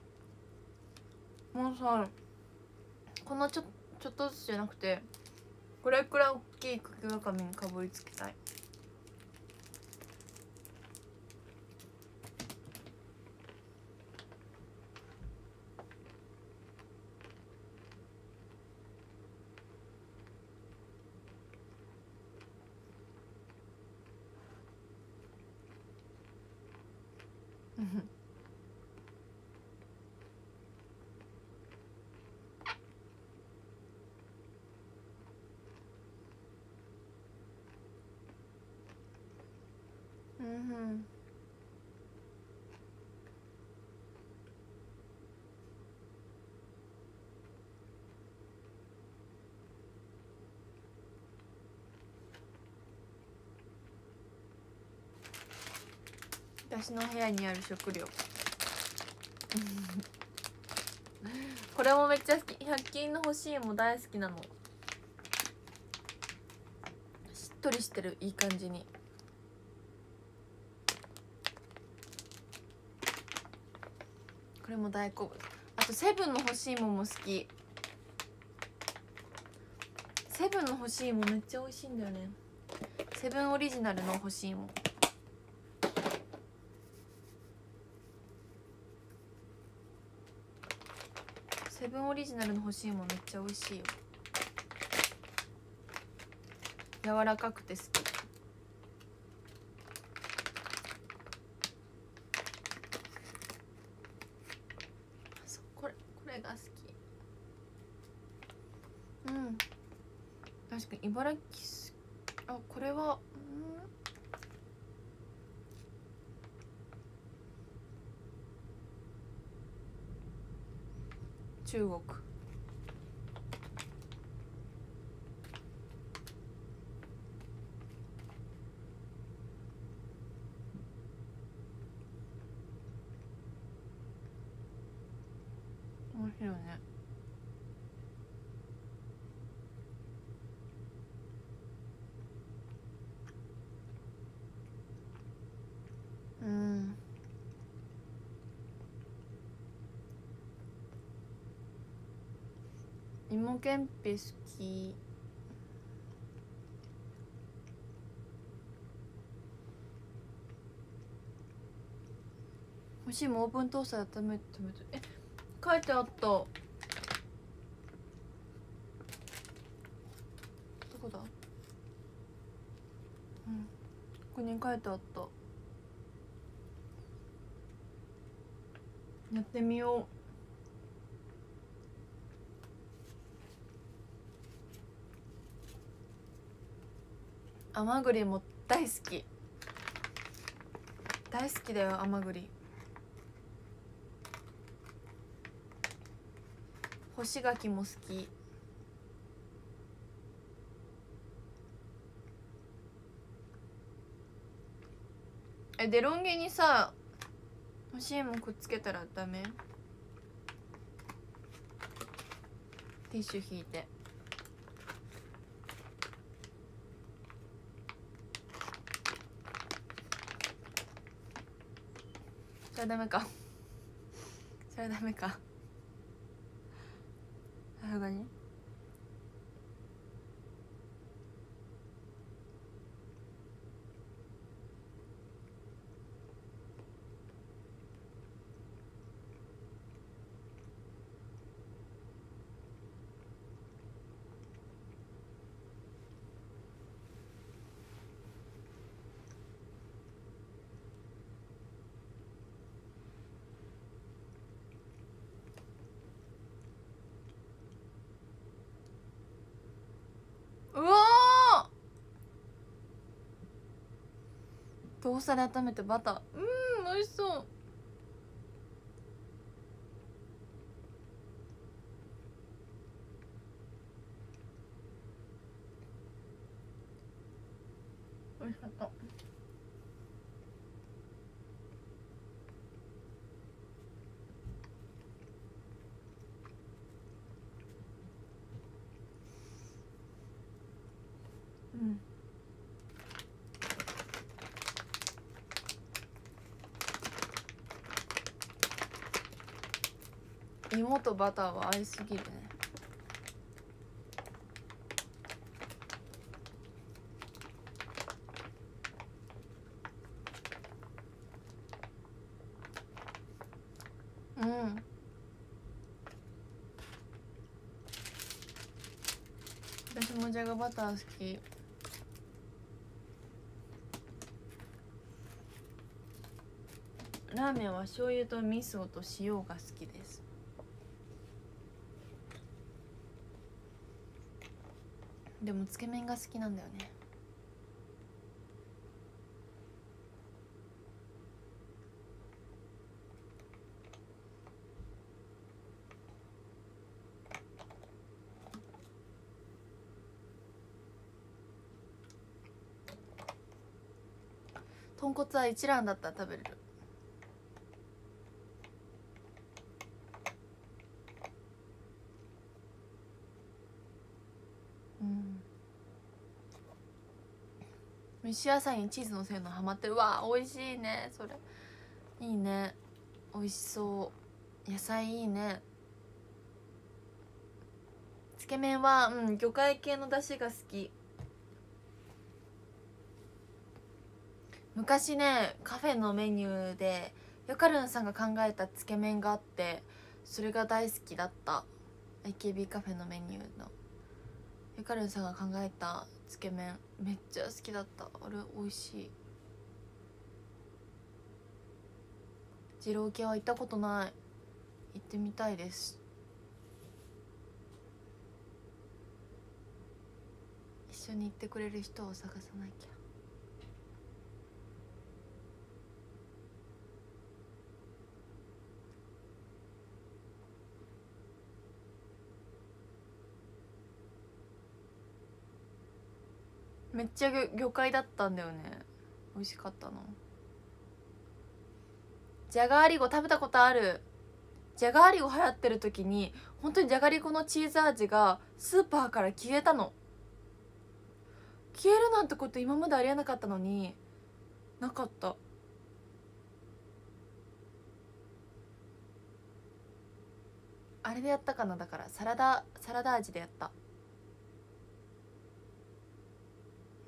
もうさ、このちょっとずつじゃなくてこれくらい大きい茎わかめにかぶりつきたい。私の部屋にある食料これもめっちゃ好き。100均の干し芋大好きなの。しっとりしてる、いい感じに。これも大好物。あとセブンの干し芋も好き。セブンの干し芋めっちゃ美味しいんだよね。セブンオリジナルの干し芋。セブンオリジナルの干し芋めっちゃ美味しいよ。柔らかくて好き。これが好き。確かに茨城。これは中国。 美味しいよね。うん。芋けんぴ好き。欲しいもんオーブントースターで温めて食べて。え、書いてあった。どこだ。うん、ここに書いてあった。やってみよう。甘栗も大好き。大好きだよ甘栗。干し柿も好き。え、デロンギにさ干し芋くっつけたらダメ？ティッシュ引いて。それはダメか。それはダメか。さすがに。うわー、トースターで温めてバター。美味しそう。美味しかった。うん。芋とバターは合いすぎるね。うん。私もじゃがバター好き。ラーメンは醤油と味噌と塩が好きです。でもつけ麺が好きなんだよね。豚骨は一蘭だったら食べれる。うん。蒸し野菜にチーズのせるのハマってる。わー美味しいねそれ。いいね、美味しそう。野菜いいね。つけ麺は魚介系の出汁が好き。昔ねカフェのメニューでよかるんさんが考えたつけ麺があって、それが大好きだった。 AKB カフェのメニューのよかるんさんが考えたつけ麺めっちゃ好きだった。あれ美味しい。二郎系は行ったことない。行ってみたいです。一緒に行ってくれる人を探さなきゃ。めっちゃ魚介だったんだよね。美味しかったの。じゃがアリゴ食べたことある。 じゃがりこ流行ってる時に本当にじゃがりこのチーズ味がスーパーから消えたの。消えるなんてこと今までありえなかったのになかった。あれでやったかな。だからサラダ味でやった。うん。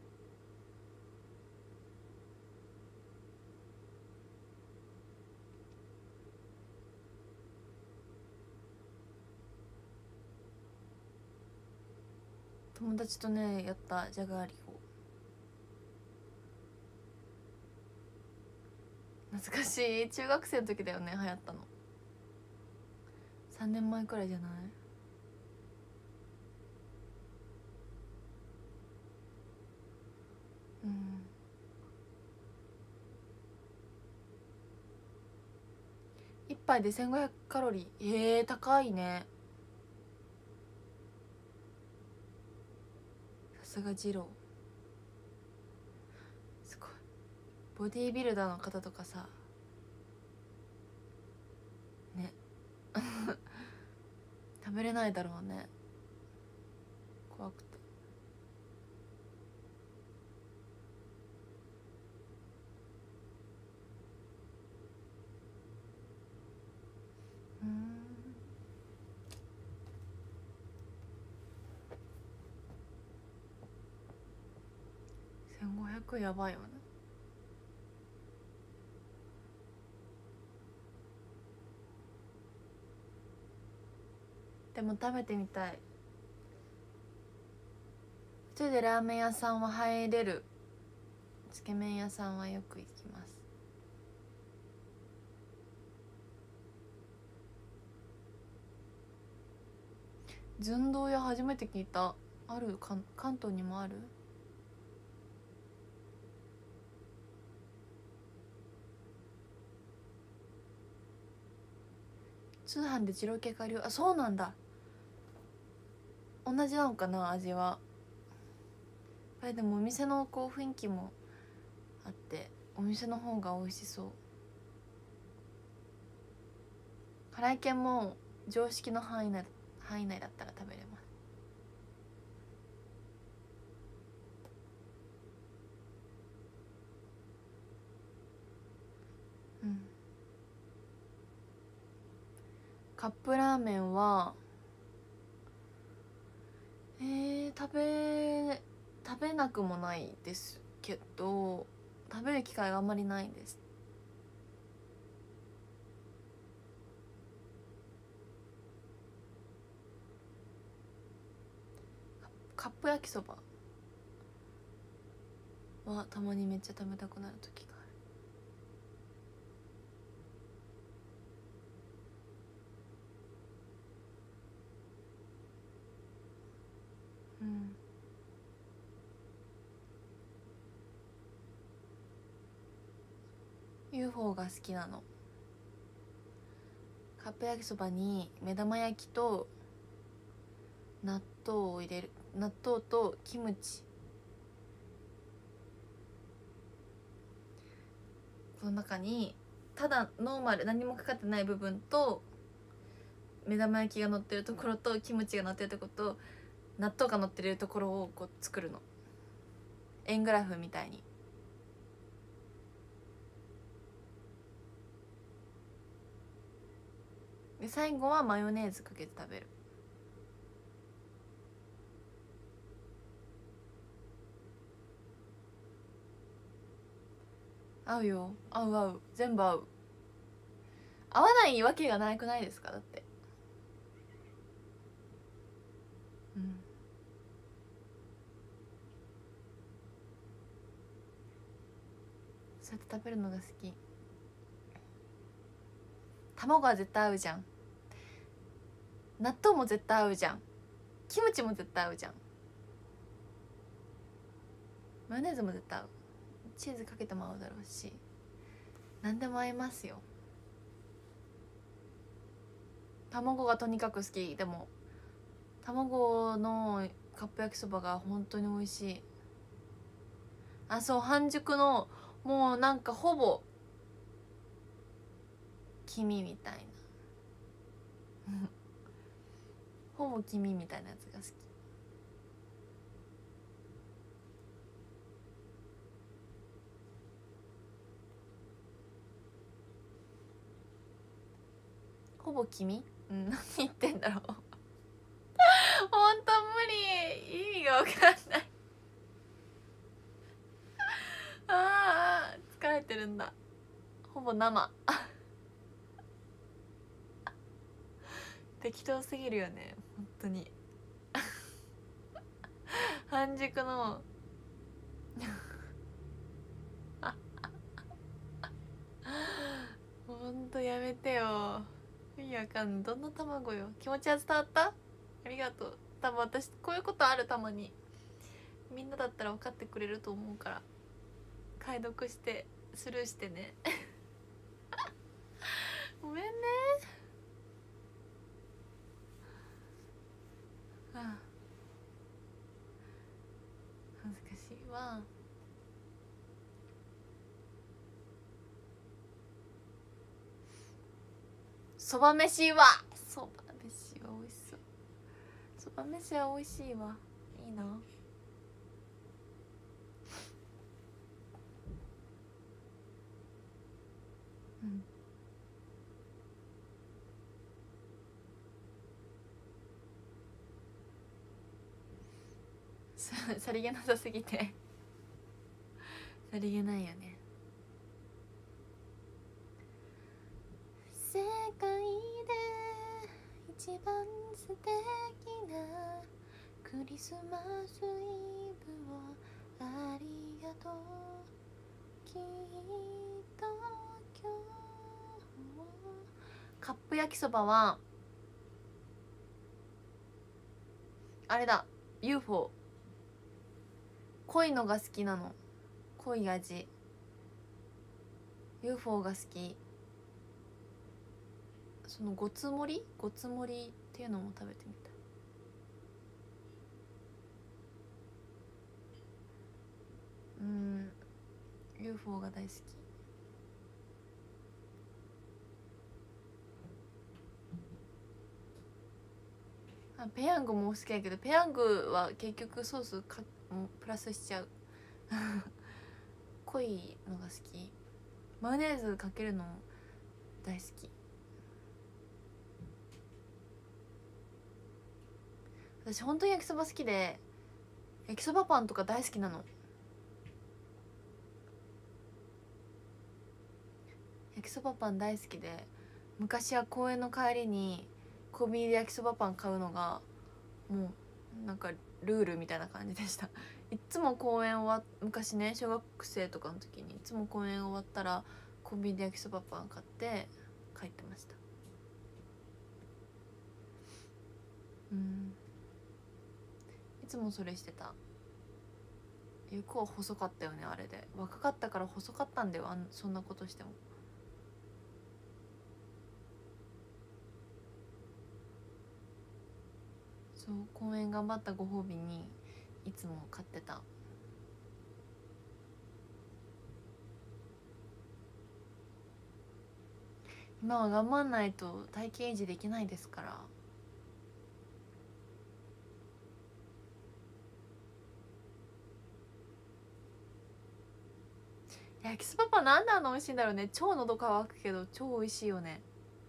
友達とねやったじゃがりこ。懐かしい。中学生の時だよね流行ったの。3年前くらいじゃない？うん。1杯で1500カロリー。高いね。さすが二郎。すごい。ボディービルダーの方とかさね食べれないだろうね。怖くて。1500やばいよね。でも食べてみたい。一人でラーメン屋さんは入れる。つけ麺屋さんはよく行きます。寸胴屋初めて聞いた。ある？関東にもある？通販で二郎系かりゅう。あ、そうなんだ。同じなのかな味は。でもお店のこう雰囲気もあってお店の方が美味しそう。辛い系も常識の範囲内だったら食べれます。うん。カップラーメンは食べなくもないですけど食べる機会があんまりないです。カップ焼きそばはたまにめっちゃ食べたくなる時がある。うん。UFO が好きなの。カップ焼きそばに目玉焼きと納豆を入れる。納豆とキムチ、この中にただノーマル何もかかってない部分と目玉焼きが乗ってるところとキムチが乗ってるところと納豆が乗ってるところをこう作るの。円グラフみたいに。で最後はマヨネーズかけて食べる。合うよ。合う全部合う。合わないわけがなくないですか？だってうん。そうやって食べるのが好き。卵は絶対合うじゃん。納豆も絶対合うじゃん。キムチも絶対合うじゃん。マヨネーズも絶対合う。チーズかけても合うだろうし何でも合いますよ。卵がとにかく好き。でも卵のカップ焼きそばが本当に美味しい。あ、そう、半熟のもうなんかほぼ黄身みたいなほぼ君みたいなやつが好き。ほぼ君、うん、何言ってんだろう。ほんと無理、意味がわかんない。あー疲れてるんだ。ほぼ生適当すぎるよね本当に半熟のほんとやめてよ。意味わかんない。どんな卵よ。気持ちは伝わった？ありがとう。多分私こういうことある、たまに。みんなだったら分かってくれると思うから解読してスルーしてねごめんね。ああ恥ずかしいわ。そば飯はそば飯は美味しそう。そば飯は美味しいわ。いいな。うんさりげなさすぎてさりげないよね。世界で一番素敵なクリスマスイブをありがとう。きっと今日カップ焼きそばはあれだ、 UFO 濃いのが好きなの。濃い味 UFO が好き。そのごつ盛りっていうのも食べてみたい。UFO が大好き。ペヤングも好きやけど、ペヤングは結局ソースかプラスしちゃう濃いのが好き。マヨネーズかけるの大好き。私本当に焼きそば好きで、焼きそばパンとか大好きなの。焼きそばパン大好きで、昔は公園の帰りにコンビニで焼きそばパン買うのがもうなんかルールみたいな感じでしたいつも公園昔ね、小学生とかの時にいつも公園終わったらコンビニで焼きそばパン買って帰ってました。いつもそれしてた。ゆくは細かったよね。あれで若かったから細かったんだよ、そんなことしても。そう、公園頑張ったご褒美にいつも買ってた。今は頑張んないと体型維持できないですから。焼きそばパンなんであんな美味しいんだろうね。超喉乾くけど超美味しいよね。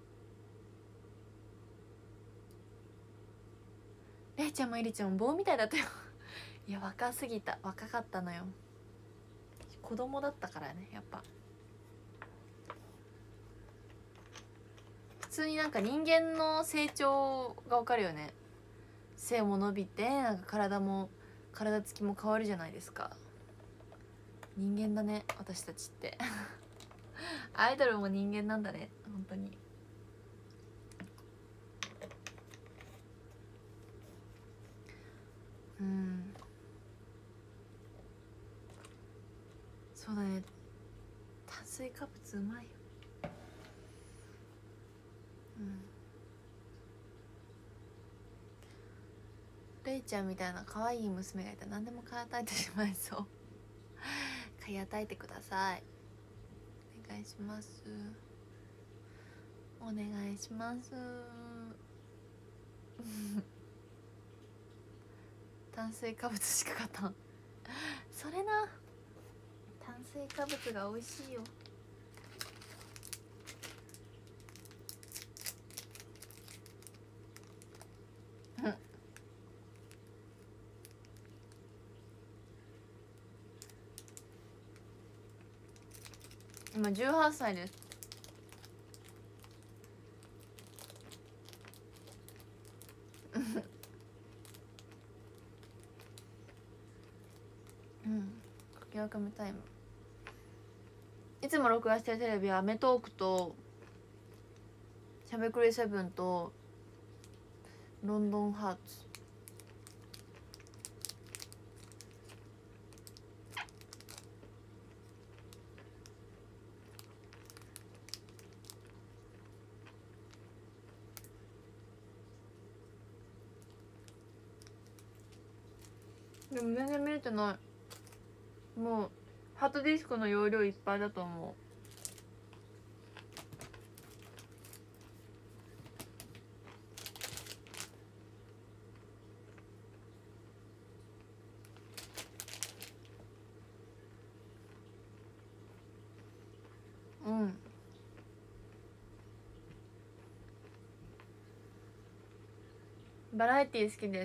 れいちゃんもえりちゃんも棒みたいだったよいや若すぎた、若かったのよ。子供だったからね、やっぱ。普通になんか人間の成長が分かるよね。背も伸びて、なんか体つきも変わるじゃないですか。人間だね私たちってアイドルも人間なんだね本当に。そうだね、炭水化物うまいよ。レイちゃんみたいな可愛い娘がいたら何でも買い与えてしまいそう買い与えてください。お願いします、お願いします。 炭水化物しか勝たん。それな、炭水化物が美味しいよ。今18歳です。うん、かけわかめタイム。いつも録画してるテレビはアメトーークとしゃべくり7とロンドンハーツ。でも全然見れてない。もうハードディスクの容量いっぱいだと思う。うん、バラエティー好きです。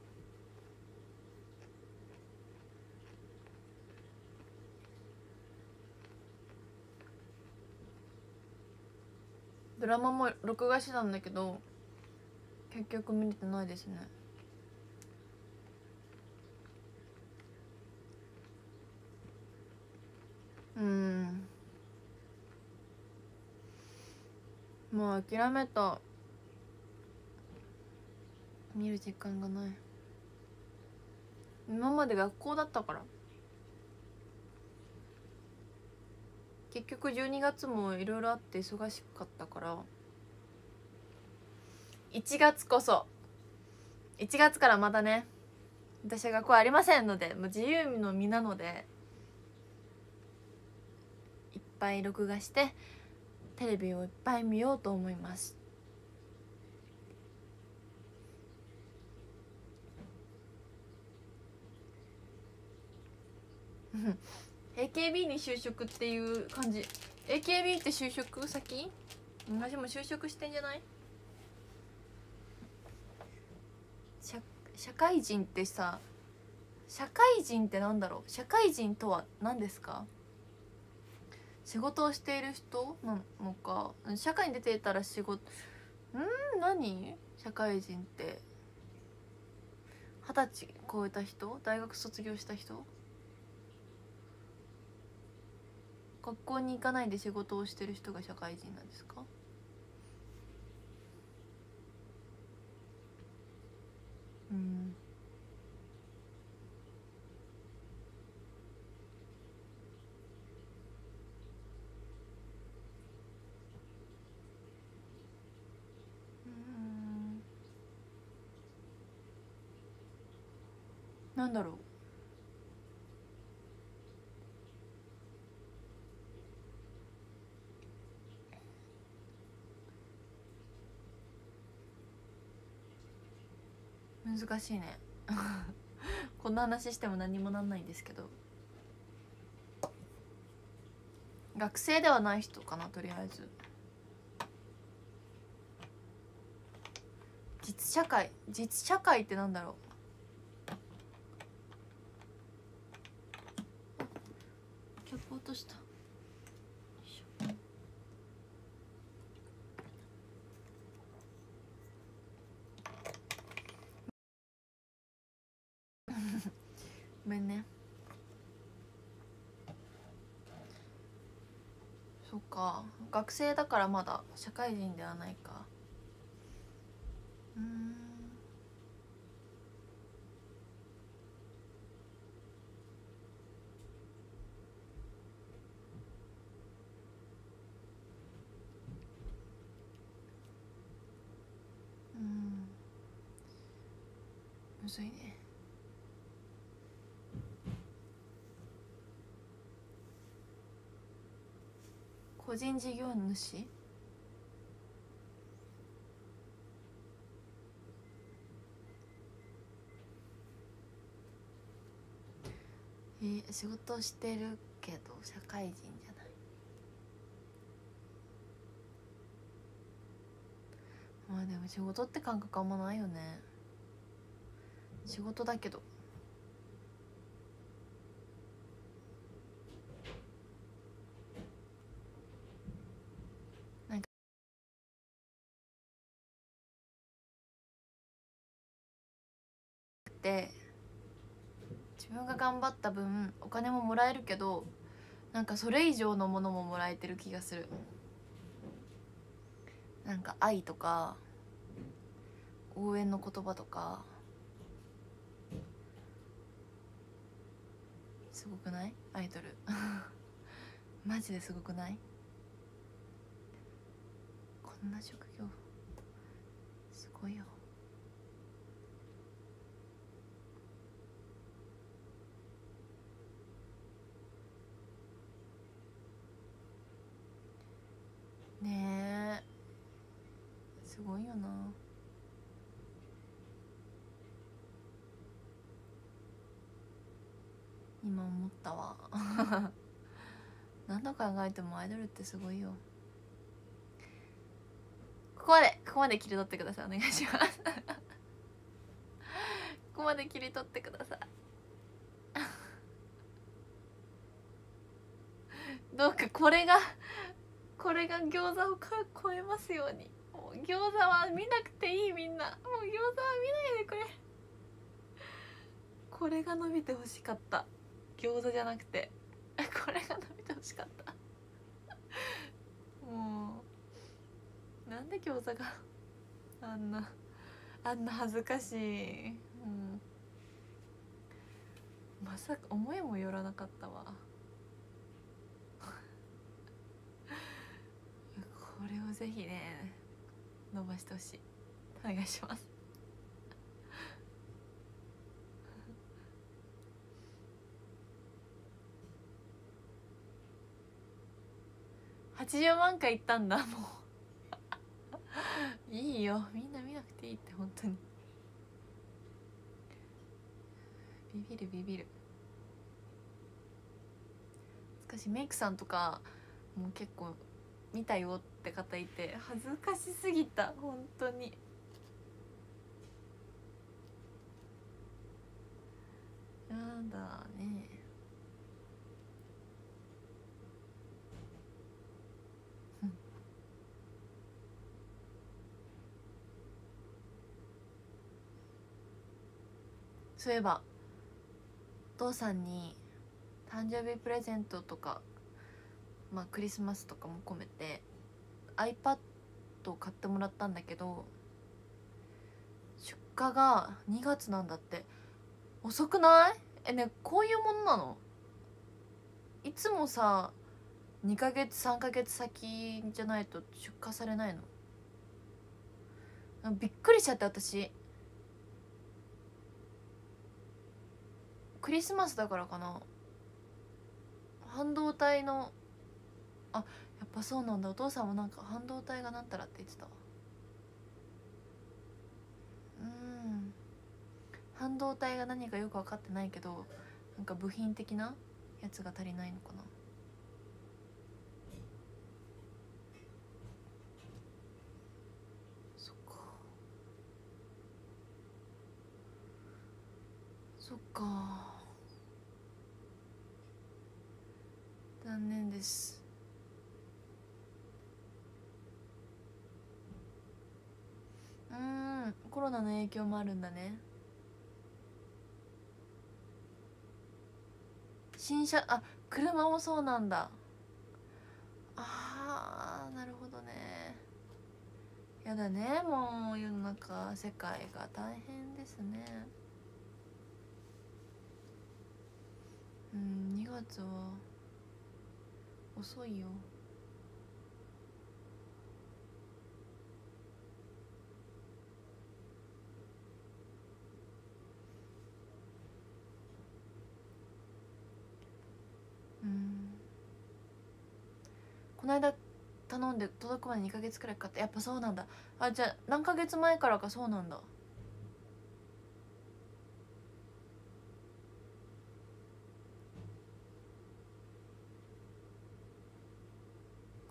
ドラマも録画してたんだけど結局見れてないですね。もう諦めた。見る時間がない。今まで学校だったから。結局12月もいろいろあって忙しかったから、1月こそ1月からまたね、私は学校ありませんので、もう自由の身なのでいっぱい録画してテレビをいっぱい見ようと思います。AKB に就職っていう感じ。 AKB って就職先？私も就職してんじゃない？社会人ってさ、社会人ってなんだろう。社会人とは何ですか？仕事をしている人なのか、社会に出ていたら仕事、何社会人って。20歳超えた人、大学卒業した人、学校に行かないで仕事をしてる人が社会人なんですか？なんだろう、難しいね。こんな話しても何もなんないんですけど、学生ではない人かな。とりあえず実社会ってなんだろう。キャップ落とした。ごめんね。そっか、学生だからまだ社会人ではないか。むずいね。個人事業主？ 仕事してるけど社会人じゃない。まあでも仕事って感覚あんまないよね。仕事だけどなんかで自分が頑張った分お金ももらえるけど、なんかそれ以上のものももらえてる気がする。なんか愛とか応援の言葉とかすごくない？アイドルマジですごくない？こんな職業すごいよ。ねえすごいよな。今思ったわ何度考えてもアイドルってすごいよ。ここまで切り取ってください。お願いしますここまで切り取ってくださいどうかこれが餃子を超えますように。もう餃子は見なくていい。みんなもう餃子は見ないでくれ。これが伸びてほしかった。餃子じゃなくてこれが伸びてほしかったもうなんで餃子があんな恥ずかしい。まさか思いもよらなかったわこれをぜひね伸ばしてほしい。お願いします80万回いったんだもういいよみんな見なくていいって本当にビビる。しかしメイクさんとかもう結構見たよって方いて恥ずかしすぎた本当に。やだねそういえばお父さんに誕生日プレゼントとか、まあクリスマスとかも込めて iPad を買ってもらったんだけど、出荷が2月なんだって。遅くない？ね、こういうものなの？いつもさ2ヶ月3ヶ月先じゃないと出荷されないの？びっくりしちゃって私。クリスマスだからかな。半導体のやっぱそうなんだ。お父さんもなんか半導体がなんたらって言ってたわ。半導体が何かよく分かってないけど、なんか部品的なやつが足りないのかな。そっかそっか、残念です。コロナの影響もあるんだね。新車車もそうなんだ。なるほどね。やだね、もう世の中世界が大変ですね。2月は遅いよ。この間頼んで届くまで2ヶ月くらいかかって。やっぱそうなんだ。じゃあ何ヶ月前からかそうなんだ。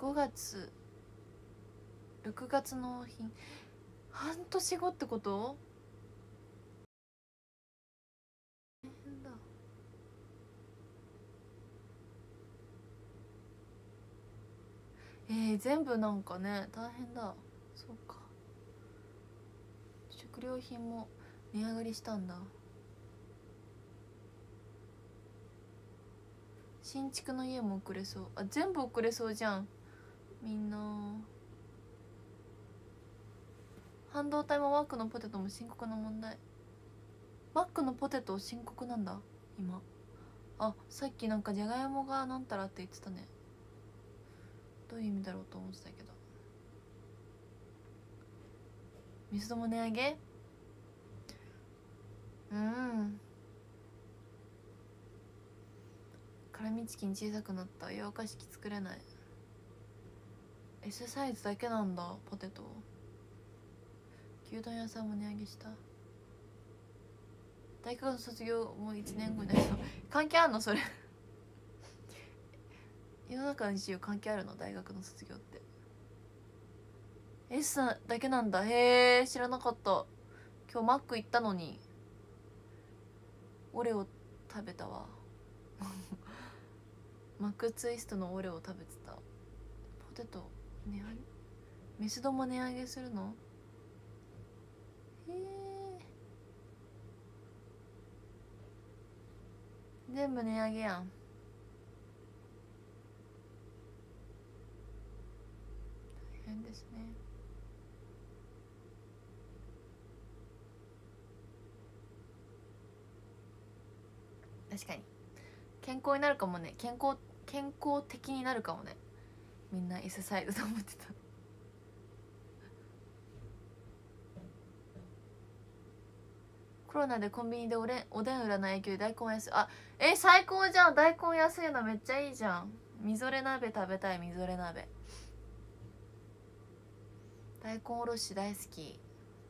5月6月納品半年後ってこと？大変だ。全部なんかね大変だ。そうか、食料品も値上がりしたんだ。新築の家も遅れそう。あ、全部遅れそうじゃんみんな。半導体もマックのポテトも深刻な問題。マックのポテト深刻なんだ今。あ、さっきなんかじゃがいもがなんたらって言ってたね。どういう意味だろうと思ってたけど。ミスドも値上げ？辛味チキン小さくなった。湯沸かし器作れない。 S サイズだけなんだポテト。牛丼屋さんも値上げした。大学の卒業もう1年後になるの関係あんのそれ世の中の一応関係あるの大学の卒業って。 S だけなんだ。へえ、知らなかった。今日マック行ったのにオレオ食べたわマックツイストのオレオ食べてた。ポテト値上げ？ミスドも値上げするの？へえ、全部値上げやん。大変ですね。確かに健康になるかもね。健康的になるかもね。みんな S サイズと思ってた。コロナでコンビニでおでん売らない影響で大根安い。あ、最高じゃん。大根安いのめっちゃいいじゃん。みぞれ鍋食べたい。みぞれ鍋。大根おろし大好き。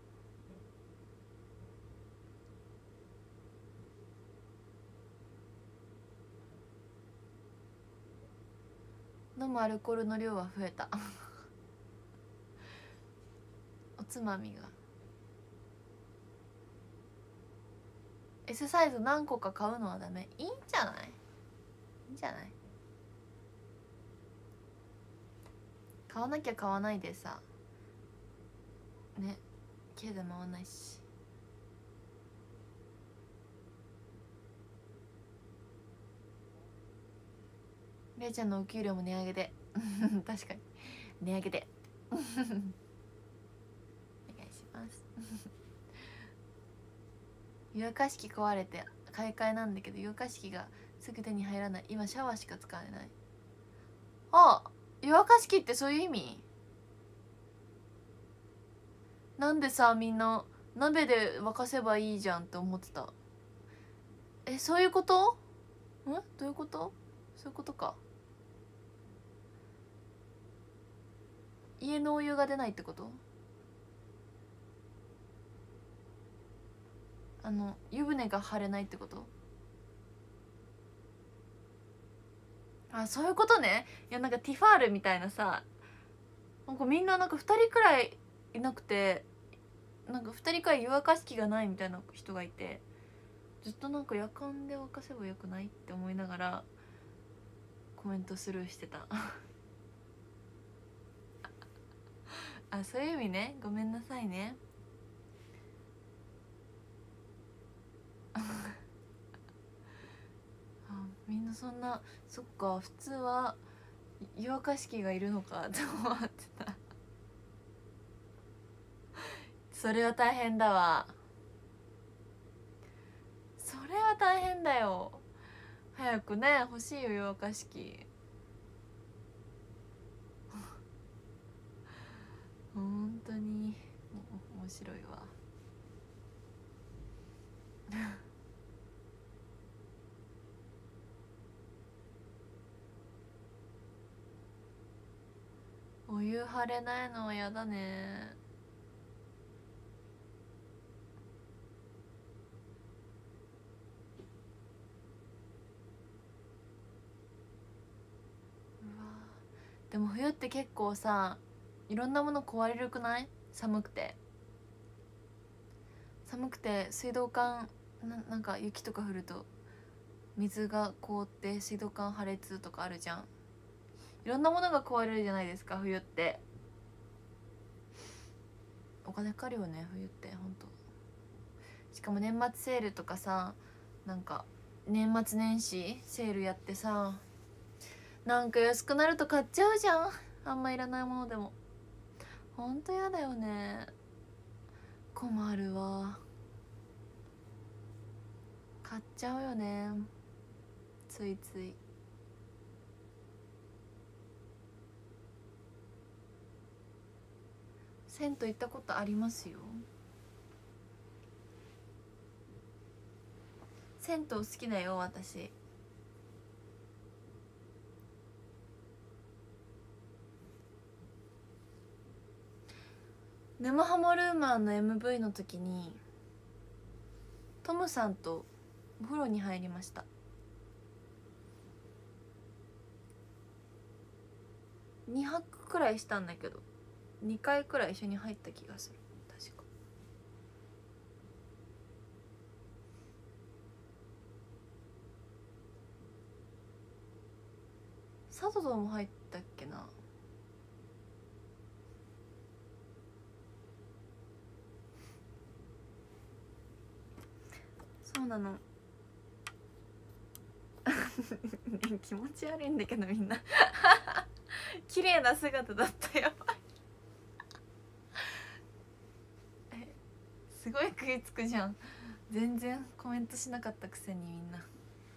飲むアルコールの量は増えたおつまみが S サイズ何個か買うのはダメ？いいんじゃない？いいんじゃない？買わなきゃ買わないでさね、経済回らないし。れいちゃんのお給料も値上げで確かに値上げでお願いします湯沸かし器壊れて買い替えなんだけど湯沸かし器がすぐ手に入らない。今シャワーしか使えない。あ、湯沸かし器ってそういう意味？なんでさ、みんな鍋で沸かせばいいじゃんって思ってた。そういうこと？どういうこと？そういうことか。家のお湯が出ないってこと？湯船が張れないってこと？あ、そういうことね。いや、なんかティファールみたいなさ、なんかみんななんか2人くらいいなくて、なんか2人くらい湯沸かし器がないみたいな人がいて、ずっとなんか夜間で沸かせばよくないって思いながらコメントスルーしてたあ、そういう意味ね。ごめんなさいねあ、みんなそんな、そっか、普通は湯沸かし器がいるのかって思ってたそれは大変だわ。それは大変だよ。早くね、欲しいよ湯沸かし器本当に面白いわお湯張れないのはやだね。うわ、でも冬って結構さいろんなもの壊れるくない？寒くて水道管なんか雪とか降ると水が凍って水道管破裂とかあるじゃん。いろんなものが壊れるじゃないですか冬って。お金かかるよね冬ってほんと。しかも年末セールとかさ、なんか年末年始セールやってさ、なんか安くなると買っちゃうじゃん、あんまいらないものでも。ほんとやだよね、困るわ。買っちゃうよねついつい。銭湯行ったことありますよ。銭湯好きだよ私。沼ハモルーマンの MV の時にトムさんとお風呂に入りました。2泊くらいしたんだけど2回くらい一緒に入った気がする確か。佐藤も入ったっけな。そうなの気持ち悪いんだけどみんな綺麗な姿だったよすごい食いつくじゃん。全然コメントしなかったくせにみんな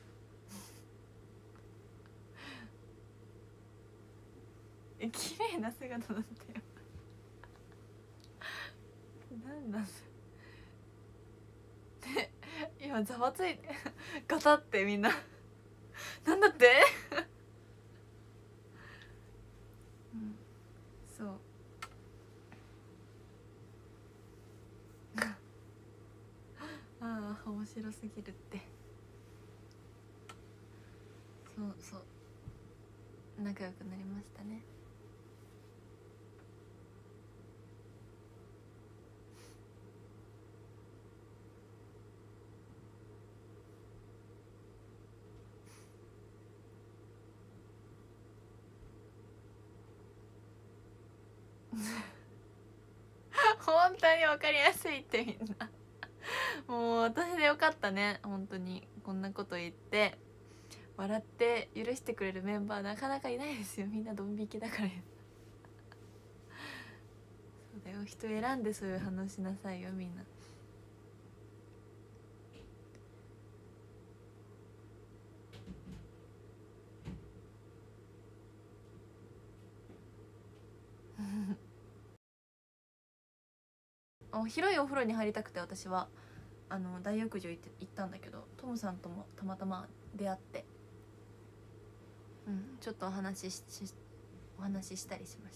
綺麗な姿だったよなんなんで今ざわついてガタってみんななんだってうんそうああ面白すぎるって。そうそう仲良くなりましたね。本当に分かりやすいってみんなもう私でよかったね本当に。こんなこと言って笑って許してくれるメンバーなかなかいないですよ。みんなドン引きだからそうだよ、人選んでそういう話しなさいよみんな広いお風呂に入りたくて私は大浴場行ったんだけど、トムさんともたまたま出会って、ちょっとお話ししたりしました。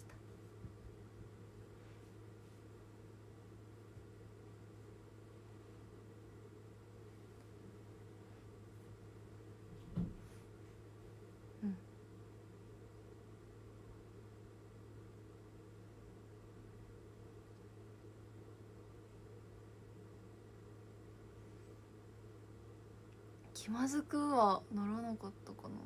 気まずくはならなかったかな。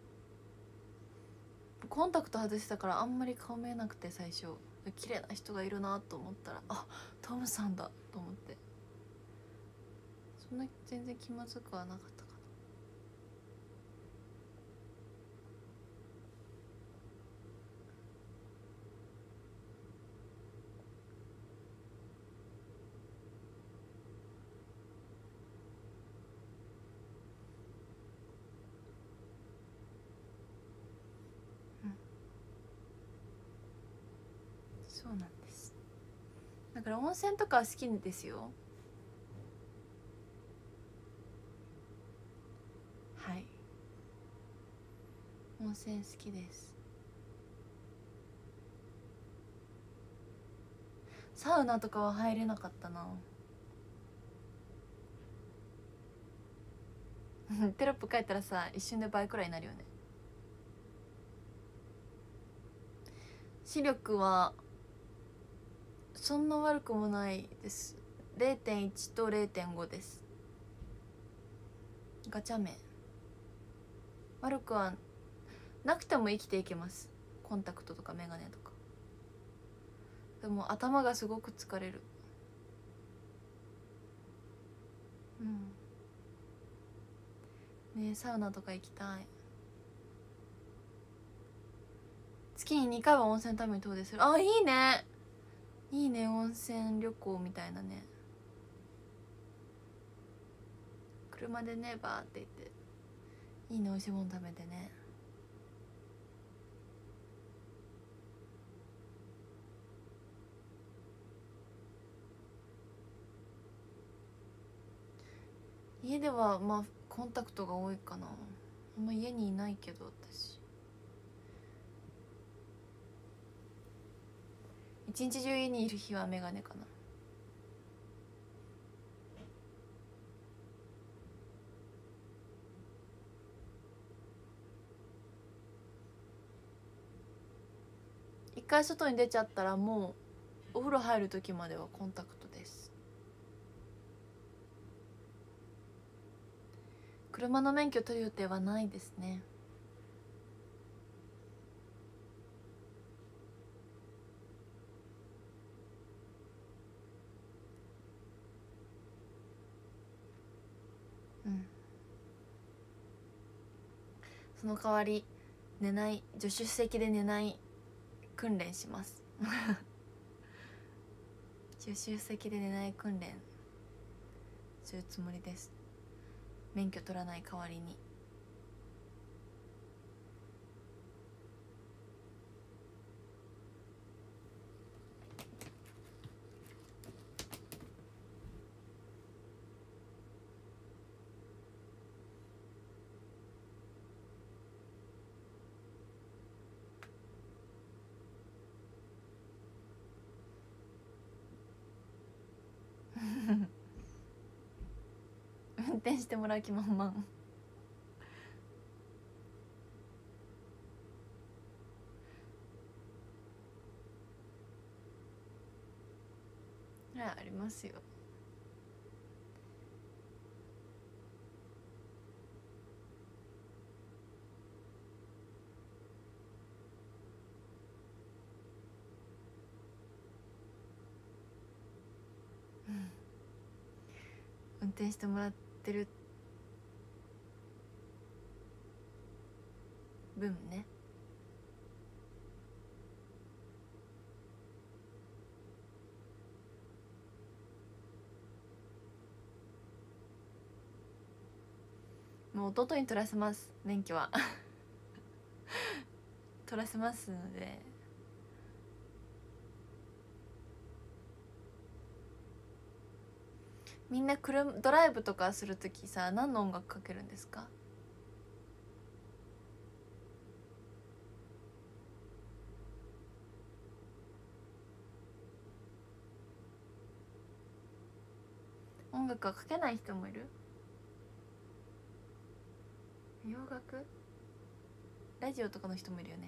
コンタクト外したからあんまり顔見えなくて、最初綺麗な人がいるなと思ったら、あ、トムさんだと思って、そんな全然気まずくはなかったかな。そうなんです。だから温泉とか好きですよ。はい、温泉好きです。サウナとかは入れなかったなテロップ書いたらさ一瞬で倍くらいになるよね。 視力はそんな悪くもないです。 0.1 と 0.5 です。ガチャ目悪くはなくても生きていけます。コンタクトとかメガネとか。でも頭がすごく疲れる。ねえ、サウナとか行きたい。月に2回は温泉のために遠出する。あ、いいねいいね、温泉旅行みたいなね。車でねバーって行っていいね、おいしいもの食べてね。家ではまあコンタクトが多いかな。あんま家にいないけど私一日中家にいる日はメガネかな。一回外に出ちゃったらもうお風呂入る時まではコンタクトです。車の免許取る予定はないですね。その代わり寝ない、助手席で寝ない訓練します助手席で寝ない訓練するつもりです。免許取らない代わりに。運転してもらう気満々ありますよ。運転してもらってる分ね。もう弟に取らせます、免許は取らせますので。みんなドライブとかするときさ、何の音楽かけるんですか？音楽はかけない人もいる？洋楽？ラジオとかの人もいるよね。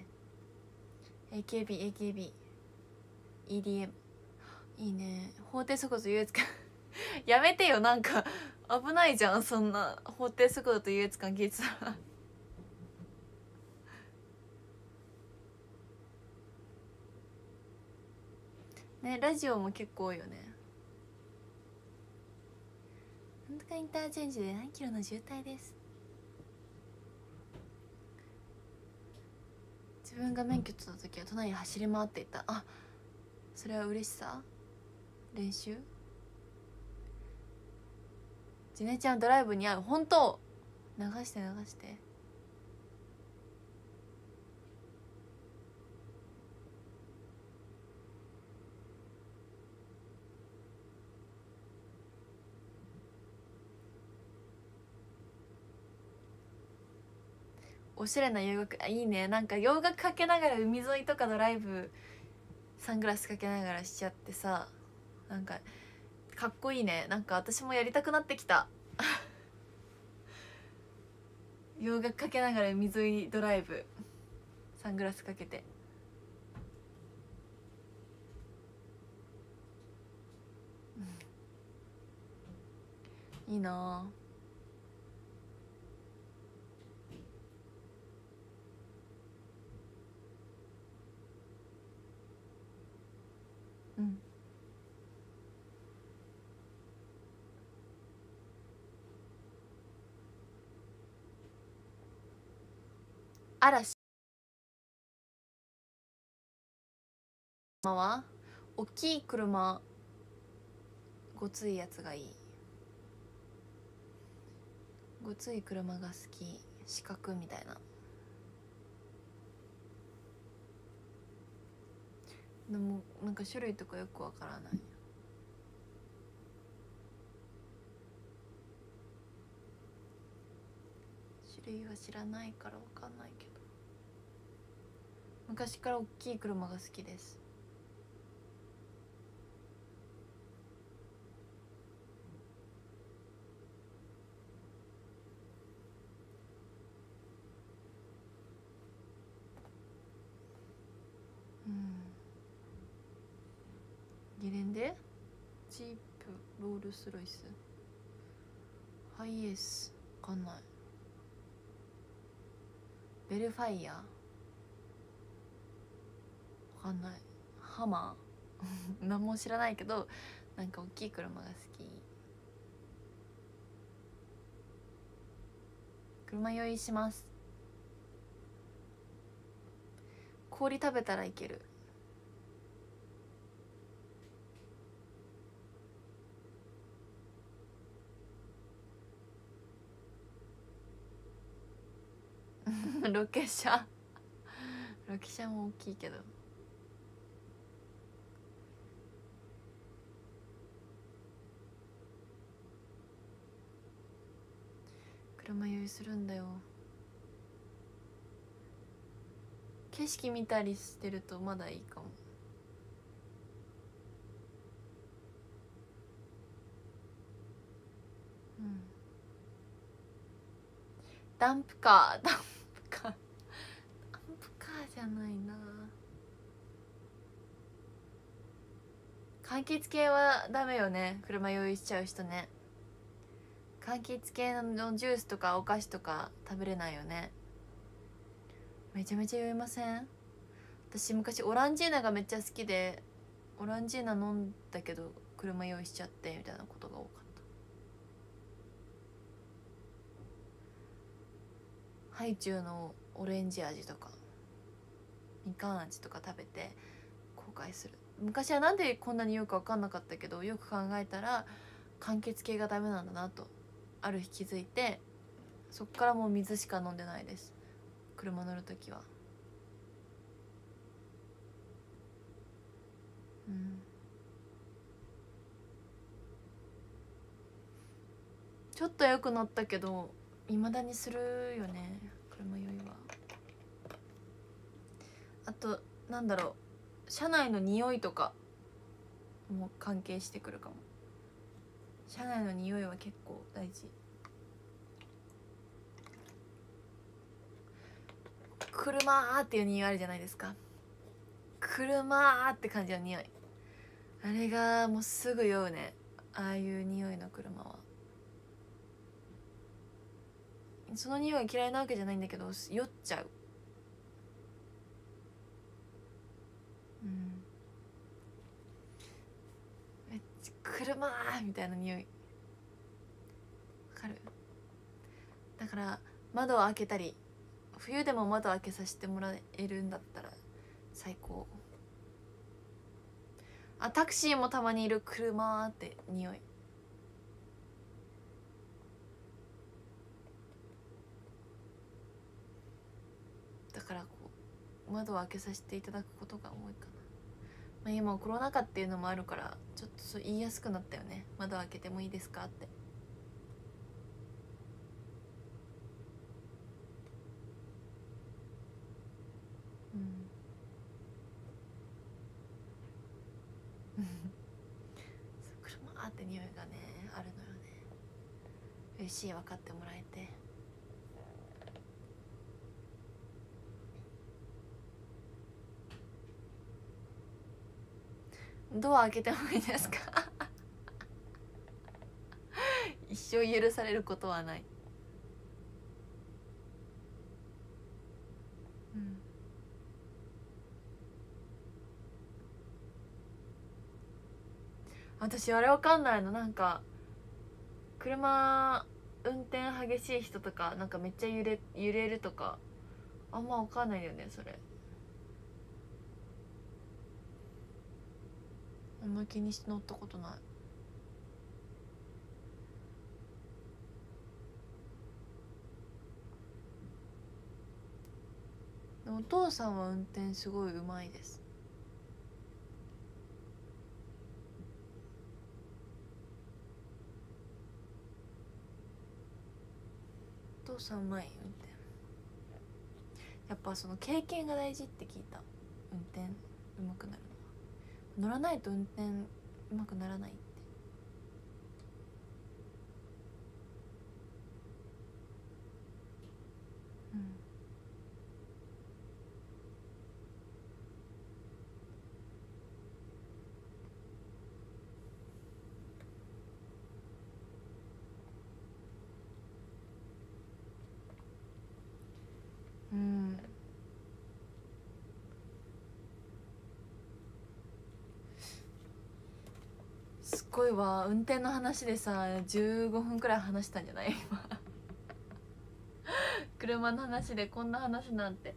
AKB EDM いいね。法定速度と優越感やめてよ、なんか危ないじゃん、そんな法定速度と優越感聞いてたらね。ラジオも結構多いよね。なんとかインターチェンジで何キロの渋滞です。自分が免許取った時は都内を走り回っていた。あ、それは嬉しさ？練習？ジネちゃんドライブに合う。本当？流して流して。おしゃれな洋楽、あ、いいね。なんか洋楽かけながら海沿いとかドライブサングラスかけながらしちゃってさ、なんかかっこいいね。なんか私もやりたくなってきた洋楽かけながら海沿いドライブサングラスかけて。 いいなあ。うん。嵐は大きい車、ごついやつがいい。ごつい車が好き。四角みたいな。でもなんか種類とかよくわからない。種類は知らないからわかんないけど、昔から大きい車が好きです。うん。ゲレンデ、ジープ、ロールスロイス、ハイエース、わかんない。ベルファイア、わかんない。ハマー何も知らないけど、なんか大きい車が好き。車酔いします。氷食べたらいける。ロケ車ロケ車も大きいけど。車酔いするんだよ。景色見たりしてるとまだいいかも。うん。ダンプカー、ダンプカー、ダンプカーじゃないな。柑橘系はダメよね、車酔いしちゃう人ね。柑橘系のジュースとかお菓子とか食べれないよね。めちゃめちゃ酔いません？私昔オランジーナがめっちゃ好きで、オランジーナ飲んだけど車酔いしちゃってみたいなことが多かった。ハイチュウのオレンジ味とかみかん味とか食べて後悔する。昔はなんでこんなによく分かんなかったけど、よく考えたら柑橘系がダメなんだなとある日気づいて、そっからもう水しか飲んでないです、車乗るときは。うん。ちょっとよく乗ったけど未だにするよね、車酔いは。あとなんだろう、車内の匂いとかも関係してくるかも。車内の匂いは結構大事。車っていう匂いあるじゃないですか。車って感じの匂い、あれがもうすぐ酔うね。ああいう匂いの車は。その匂い嫌いなわけじゃないんだけど酔っちゃう。うん。めっちゃ車みたいな匂いわかる。だから窓を開けたり、冬でも窓開けさせてもらえるんだったら最高。あ、タクシーもたまにいる車って匂い。だからこう窓を開けさせていただくことが多いかな。まあ、今コロナ禍っていうのもあるからちょっとそう言いやすくなったよね、窓開けてもいいですかって。うん。そう車って匂いがねあるのよね。嬉しい、分かってもらえて。ドア開けてもいいですか一生許されることはない。うん、私あれわかんないの、なんか車運転激しい人とかなんかめっちゃ揺れるとかあんまわかんないよねそれ。あんま気にして乗ったことない。でもお父さんは運転すごいうまいです。お父さんうまい運転。やっぱその経験が大事って聞いた。運転うまくなるのは乗らないと運転うまくならないって。うん、うん、すっごいわ。運転の話でさ15分くらい話したんじゃない今車の話でこんな話なんて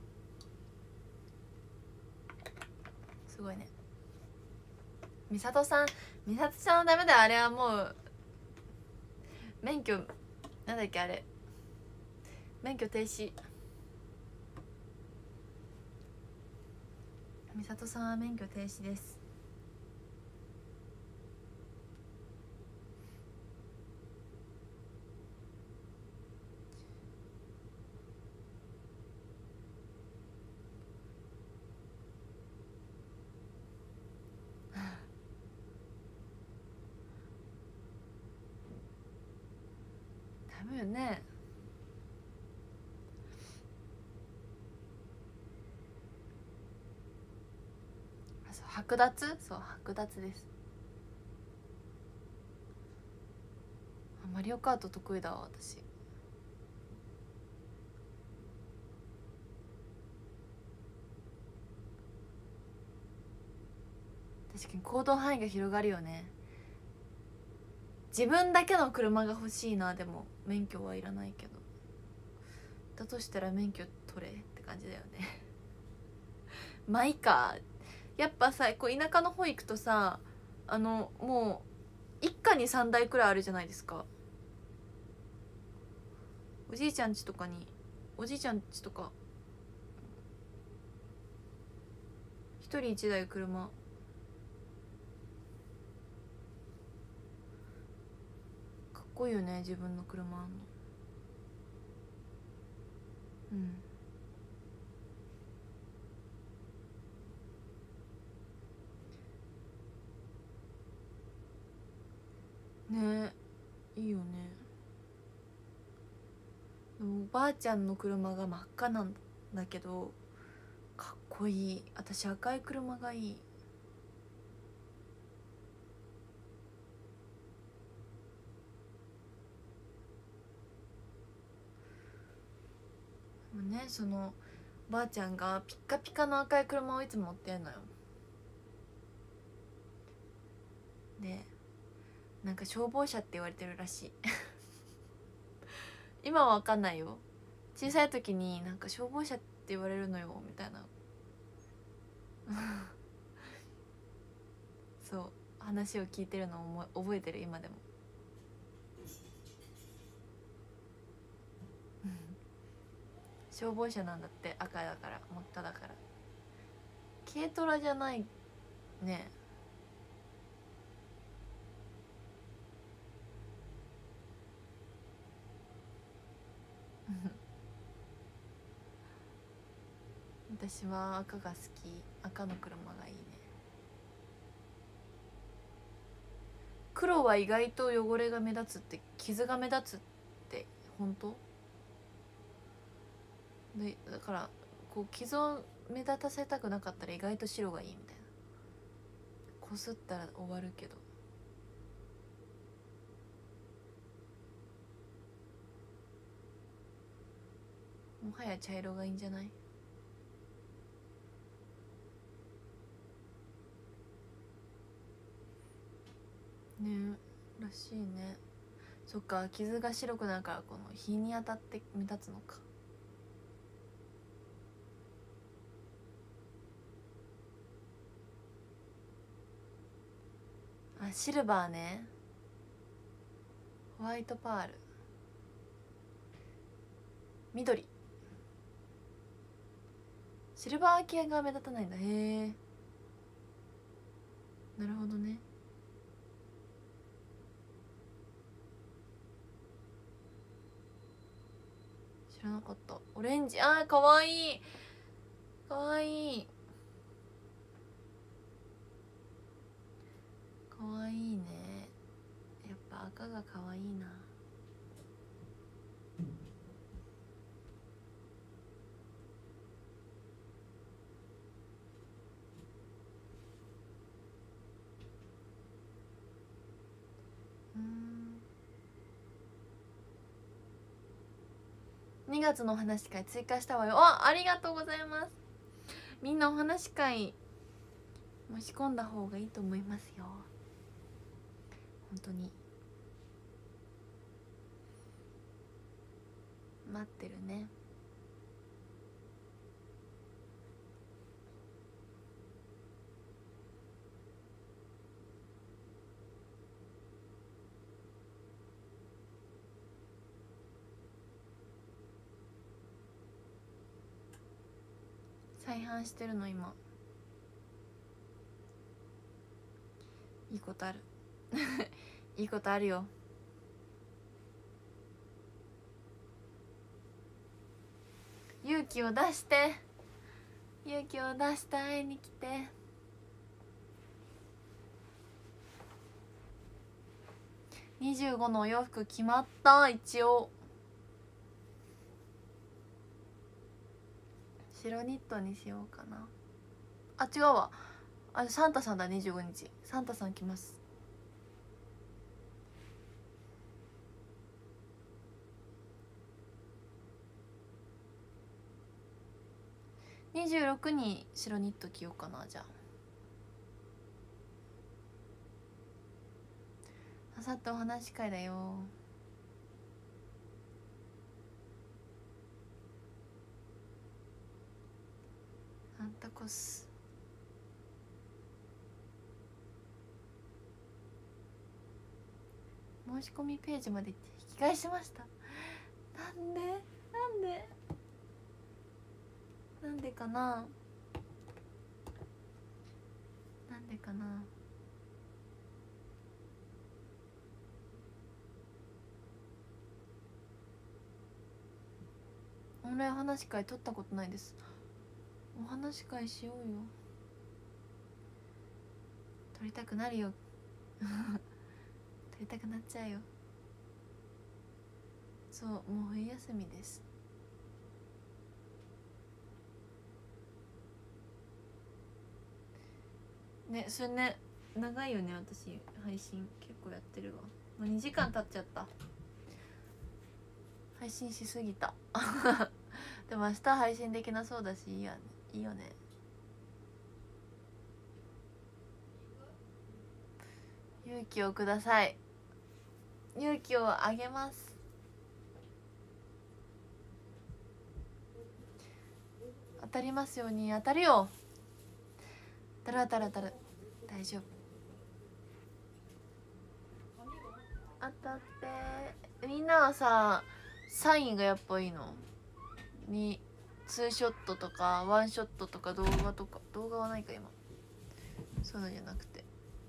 すごいね。美里さんはダメだよ。あれはもう免許なんだっけあれ、免許停止。美里さんは免許停止です。ダメよね。剥奪、そう剥奪です。マリオカート得意だわ私。確かに行動範囲が広がるよね。自分だけの車が欲しいな。でも免許はいらないけど、だとしたら免許取れって感じだよねまあいいか。やっぱさこう田舎の方行くとさもう一家に3台くらいあるじゃないですか。おじいちゃん家とか一人一台車。かっこいいよね自分の車あんの。ねえいいよね。でもおばあちゃんの車が真っ赤なんだけどかっこいい。私赤い車がいい。もうねそのおばあちゃんがピッカピカの赤い車をいつも乗ってんのよ。でなんか消防車って言われてるらしい今は分かんないよ。小さい時になんか消防車って言われるのよみたいなそう話を聞いてるのを覚えてる今でも消防車なんだって。赤だから真っ赤だから。軽トラじゃないね私は赤が好き。赤の車がいいね。黒は意外と汚れが目立つって傷が目立つって本当で、だからこう傷を目立たせたくなかったら意外と白がいいみたいな。こすったら終わるけどもはや茶色がいいんじゃない？ねらしいね。そっか、傷が白くなるからこの日に当たって目立つのか。あ、シルバーね。ホワイトパール、緑、シルバー系が目立たないんだ。へえ、なるほどね。知らなかった。オレンジ、あーかわいい、かわいい、かわいいね。やっぱ赤がかわいいな。2月のお話し会追加したわよ。ありがとうございます。みんなお話し会申し込んだ方がいいと思いますよ。本当に待ってるね。再販してるの今。いいことあるいいことあるよ。勇気を出して、勇気を出して会いに来て。25のお洋服決まった。一応白ニットにしようかな。あ、違うわ、あ、サンタさんだ。25日サンタさん来ます。26に白ニット着ようかな。じゃああさってお話し会だよ。サンタコス。申し込みページまで引き返しました。なんでなんでかな、なんでかな。オンラインお話し会取ったことないです。お話し会しようよ。取りたくなるよ取りたくなっちゃうよ。そう、もう冬休みですね。それね、長いよね。私配信結構やってるわ。もう2時間経っちゃった。配信しすぎたでも明日配信できなそうだし、いいやね、いいよね。勇気をください。勇気をあげます。当たりますように。当たるよ。当たる大丈夫。当たって。みんなはさ、サインがやっぱいいのに、ツーショットとかワンショットとか動画とか、動画はないか今。そういうのじゃなくて、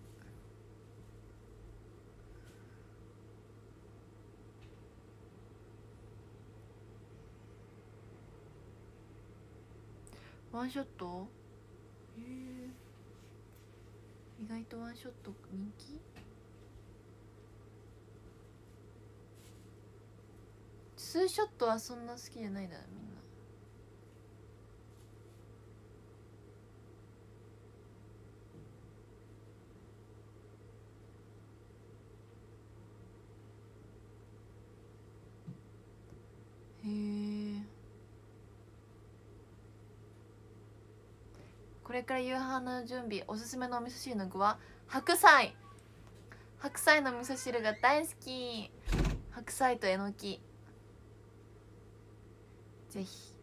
ワンショット。へえ、意外とワンショット人気。ツーショットはそんな好きじゃないだろみんな。へえ、 これから夕飯の準備。おすすめのお味噌汁の具は白菜。白菜の味噌汁が大好き。白菜とえのき、ぜひ。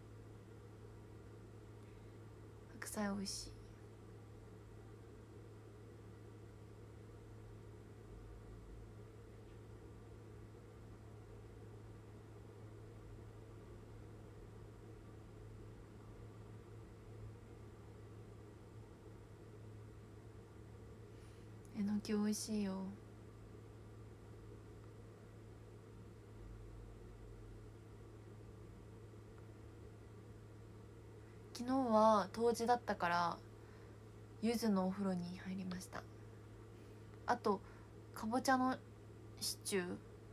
白菜美味しい。えのき美味しいよ。昨日は冬至だったから柚子のお風呂に入りました。あとかぼちゃのシチュー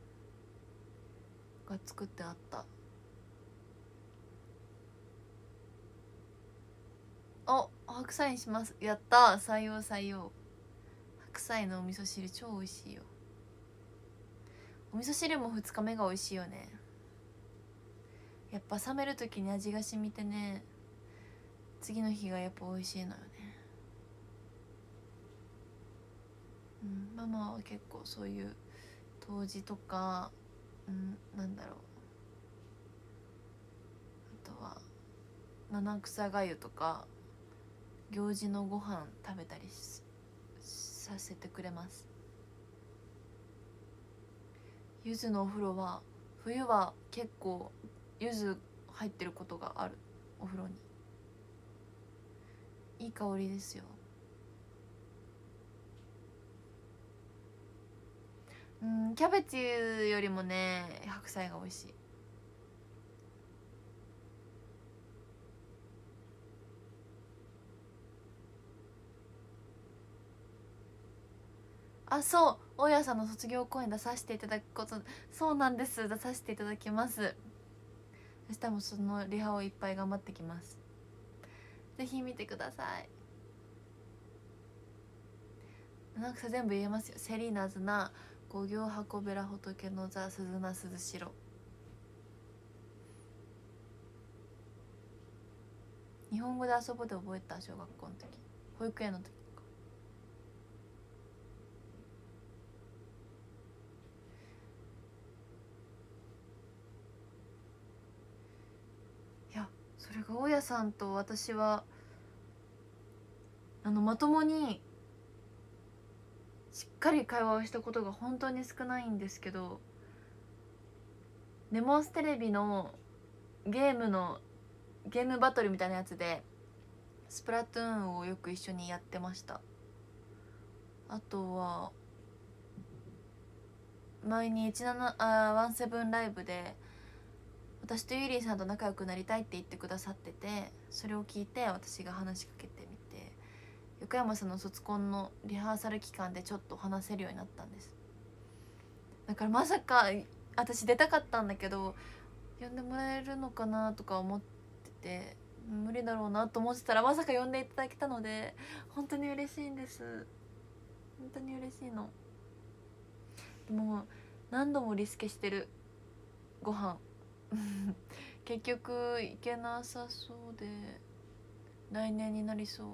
が作ってあった。お、白菜にします。やった、採用採用。白菜のお味噌汁超美味しいよ。お味噌汁も2日目が美味しいよね。やっぱ冷める時に味が染みてね、次の日がやっぱ美味しいのよね。ママは結構そういう冬至とか、なんだろう、あとは七草がゆとか行事のご飯食べたりさせてくれます。柚子のお風呂は冬は結構柚子入ってることがある。お風呂にいい香りですよ。キャベツよりもね白菜が美味しい。あ、そう、大家さんの卒業公演出させていただくこと、そうなんです、出させていただきます。明日もそのリハをいっぱい頑張ってきます。ぜひ見てください。七草全部言えますよ。セリナズナ、五行箱べら仏の座、鈴名鈴代。日本語で遊ぼうで覚えた。小学校の時、保育園の時。いや、それが大家さんと私はまともにしっかり会話をしたことが本当に少ないんですけど、ネモステレビのゲームバトルみたいなやつでスプラトゥーンをよく一緒にやってました。あとは前に17ライブで私とゆりさんと仲良くなりたいって言ってくださってて、それを聞いて私が話しかけてみて、横山さんの卒コンのリハーサル期間でちょっと話せるようになったんです。だからまさか私出たかったんだけど呼んでもらえるのかなとか思ってて、無理だろうなと思ってたらまさか呼んでいただけたので本当に嬉しいんです。本当に嬉しいの。でも何度もリスケしてるご飯結局行けなさそうで来年になりそう。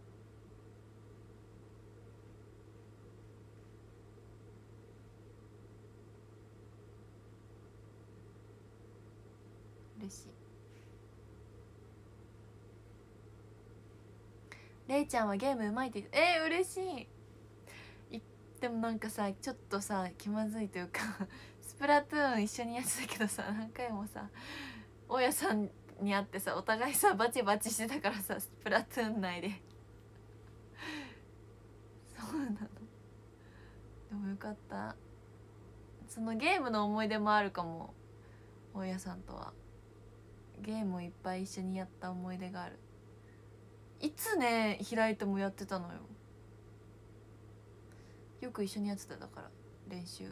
嬉しい。れいちゃんはゲームうまいって言って、嬉しい。でもなんかさちょっとさ気まずいというかスプラトゥーン一緒にやってたけどさ、何回もさ大家さんに会ってさお互いさバチバチしてたからさ、スプラトゥーン内でそうなの。でもよかった。そのゲームの思い出もあるかも。大家さんとはゲームをいっぱい一緒にやった思い出がある。いつね開いてもやってたのよ。よく一緒にやってた。だから練習。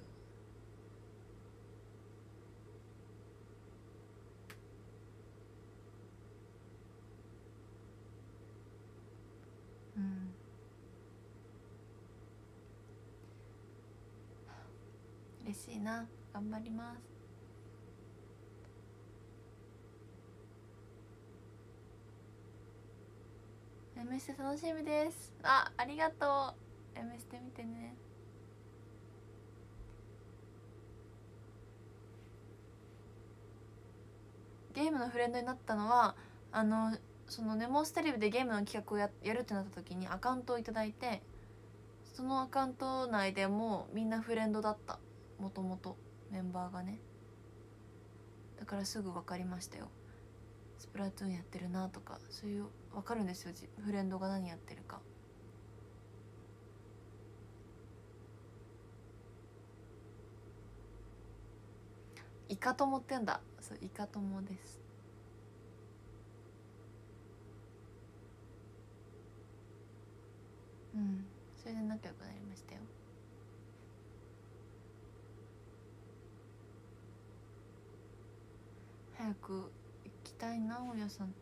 嬉しいな。頑張ります。 M ステ楽しみです。ありがとう。 M ステ見てね。ゲームのフレンドになったのはそのネモステレビでゲームの企画をやるってなった時にアカウントをいただいて、そのアカウント内でもみんなフレンドだった、もともとメンバーがね。だからすぐ分かりましたよ、スプラトゥーンやってるなとか、そういう分かるんですよ、フレンドが何やってるか。イカ友って言うんだ。そう、イカ友です。うん、それで仲良くなりましたよ。早く行きたいな、大家さんと。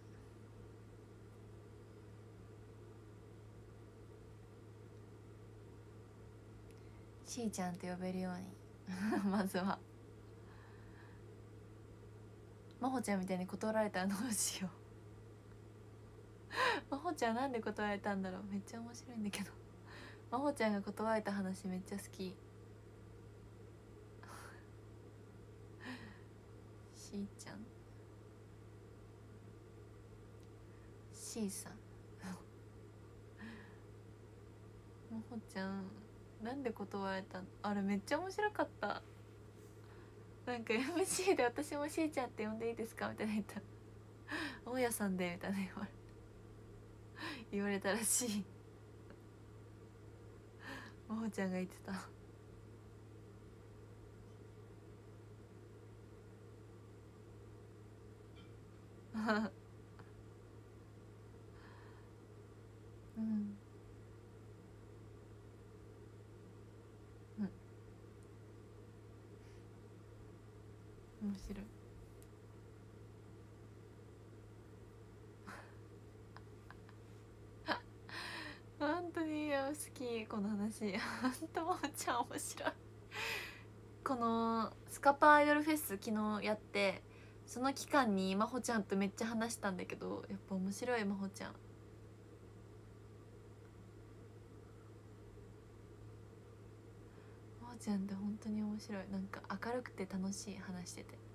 しーちゃんって呼べるようにまずは。まほちゃんみたいに断られたらどうしようまほちゃんなんで断られたんだろう、めっちゃ面白いんだけどまほちゃんが断られた話めっちゃ好きしーちゃん、しーさんまほちゃんなんで断られたの、あれめっちゃ面白かった。なんか MC で私もしーちゃんって呼んでいいですかみたいな言ったら大家さんでみたいな言われたらしいまほちゃんが言ってたうんうん面白い本当に好きこの話本当まほちゃん面白い。このスカパーアイドルフェス昨日やって、その期間にまほちゃんとめっちゃ話したんだけど、やっぱ面白いまほちゃん。まほちゃんって本当に面白い。なんか明るくて楽しい、話してて。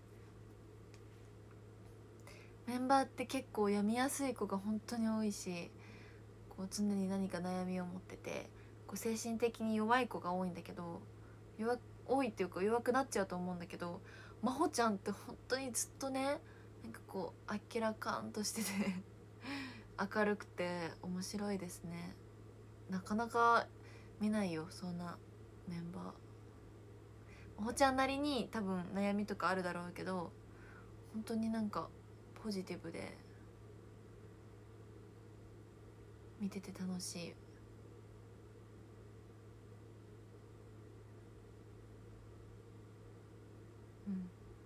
メンバーって結構病みやすい子が本当に多いし、こう常に何か悩みを持ってて、こう精神的に弱い子が多いんだけど、多いっていうか弱くなっちゃうと思うんだけど、まほちゃんって本当にずっとね、なんかこうあっけらかんとしてて明るくて面白いですね。なかなか見ないよ、そんなメンバー。まほちゃんなりに多分悩みとかあるだろうけど、本当になんかポジティブで見てて楽しい。うん、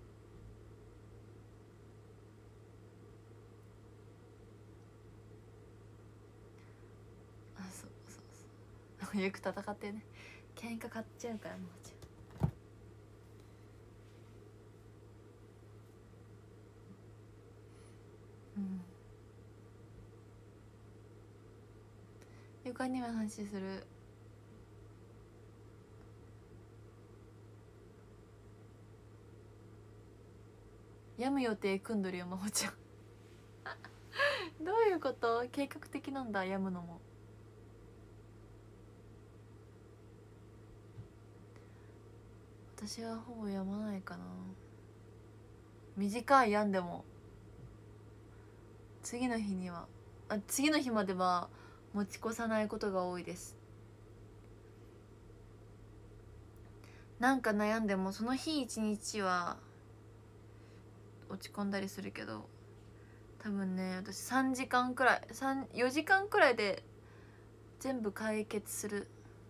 あ、そうそうそうよく戦ってね、喧嘩買っちゃうから、もうちゃん。うん、床には話する。病む予定組んどるよ、まほちゃんどういうこと？計画的なんだ、病むのも。私はほぼ病まないかな。短い病んでも次の日には次の日までは持ち越さないことが多いです。なんか悩んでもその日一日は落ち込んだりするけど、多分ね、私3時間くらい4時間くらいで全部解決する。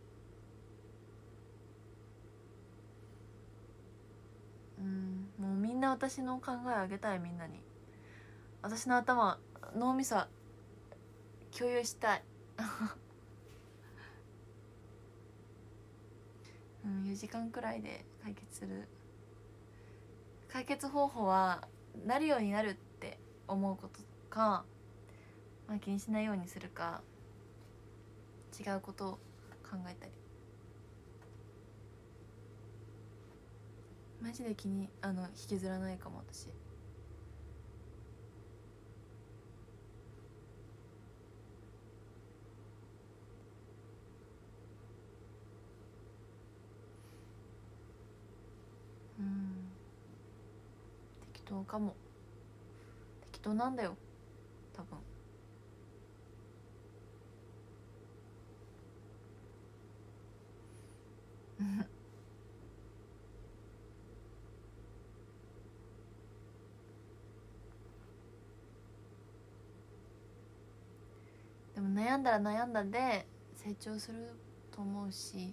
もうみんな私の考えあげたい、みんなに。私の頭、脳みそ共有したい4時間くらいで解決する。解決方法はなるようになるって思うことか、 まあ気にしないようにするか違うことを考えたり。マジで引きずらないかも私。適当かも。適当なんだよ多分。でも悩んだら悩んだで成長すると思うし、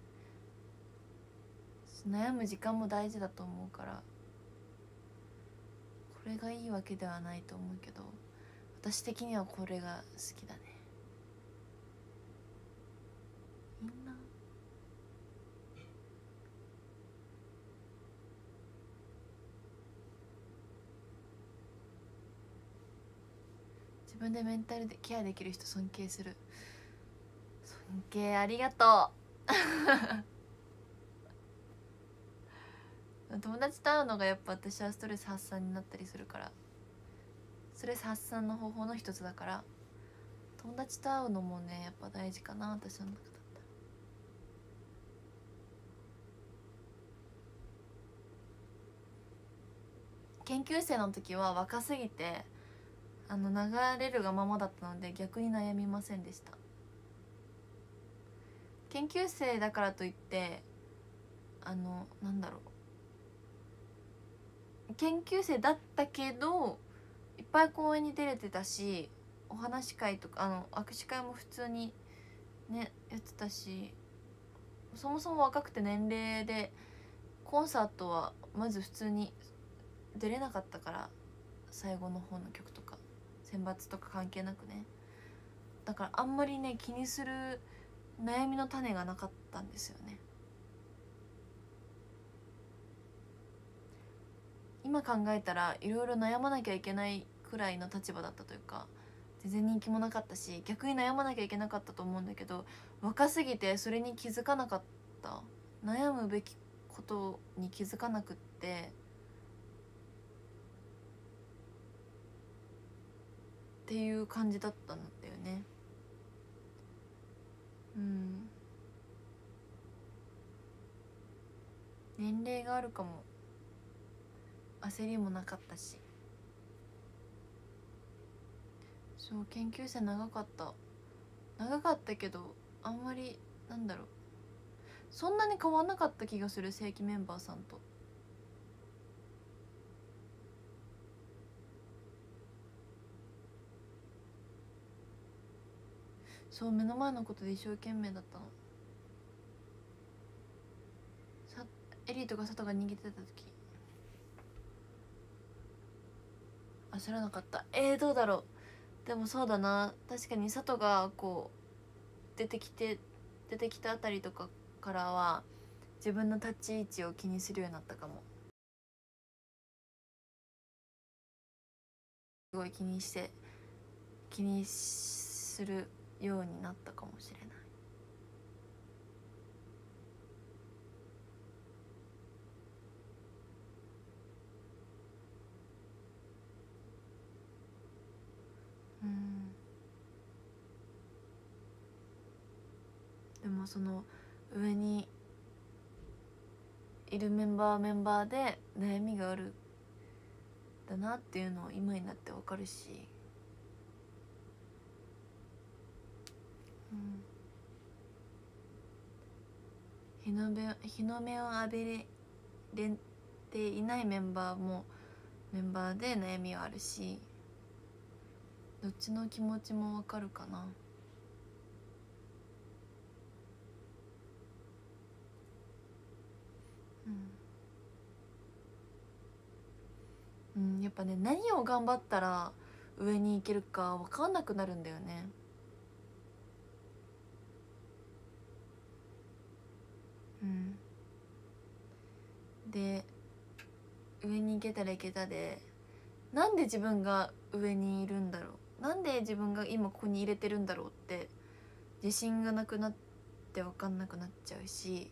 悩む時間も大事だと思うから、これがいいわけではないと思うけど、私的にはこれが好きだね。みんな自分でメンタルでケアできる人尊敬する。尊敬ありがとう。友達と会うのがやっぱ私はストレス発散になったりするから、ストレス発散の方法の一つだから、友達と会うのもねやっぱ大事かな私の中だったら。研究生の時は若すぎて流れるがままだったので逆に悩みませんでした。研究生だからといってなんだろう、研究生だったけどいっぱい公演に出れてたし、お話し会とか握手会も普通にねやってたし、そもそも若くて年齢でコンサートはまず普通に出れなかったから、最後の方の曲とか選抜とか関係なくね。だからあんまりね気にする悩みの種がなかったんですよね。今考えたらいろいろ悩まなきゃいけないくらいの立場だったというか、全然人気もなかったし逆に悩まなきゃいけなかったと思うんだけど、若すぎてそれに気づかなかった。悩むべきことに気づかなくってっていう感じだったんだよね。年齢があるかも。焦りもなかったし。そう研究生長かったけど、あんまりなんだろう、そんなに変わんなかった気がする正規メンバーさんと。そう目の前のことで一生懸命だったの。エリーとか佐藤が逃げてた時焦らなかった。どうだろう。でもそうだな、確かに佐藤がこう出てきたあたりとかからは自分の立ち位置を気にするようになったかも。すごい気にするようになったかもしれない。でもその上にいるメンバーで悩みがあるだなっていうのを今になってわかるし、日の目を浴びれていないメンバーもメンバーで悩みはあるし、どっちの気持ちもわかるかな。やっぱね何を頑張ったら上に行けるか分かんなくなるんだよね。で上に行けたら行けたで、なんで自分が上にいるんだろう、 なんで自分が今ここに入れてるんだろうって自信がなくなって分かんなくなっちゃうし、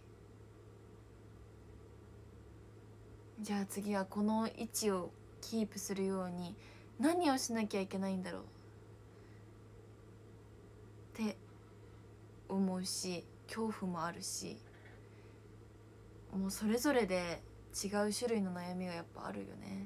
じゃあ次はこの位置をキープするように何をしなきゃいけないんだろうって思うし、恐怖もあるし、もうそれぞれで違う種類の悩みがやっぱあるよね。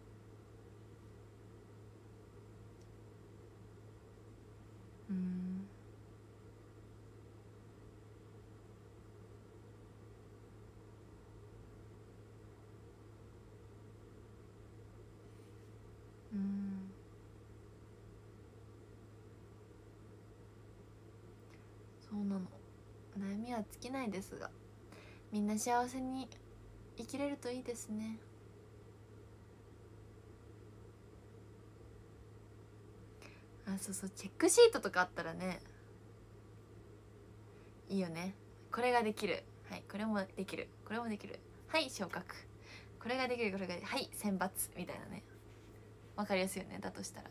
そうなの。悩みは尽きないですが、みんな幸せに生きれるといいですね。あ、そうそう、チェックシートとかあったらねいいよね。これができる、はい、これもできる、これもできる、はい昇格、これができる、これがはい選抜みたいなね。わかりやすいよね。だとしたら、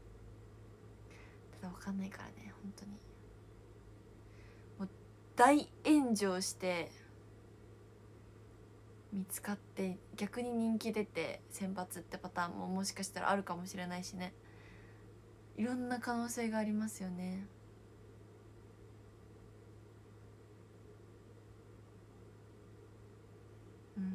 ただわかんないからね、本当にもう大炎上して見つかって逆に人気出て選抜ってパターンももしかしたらあるかもしれないしね。いろんな可能性がありますよね。うん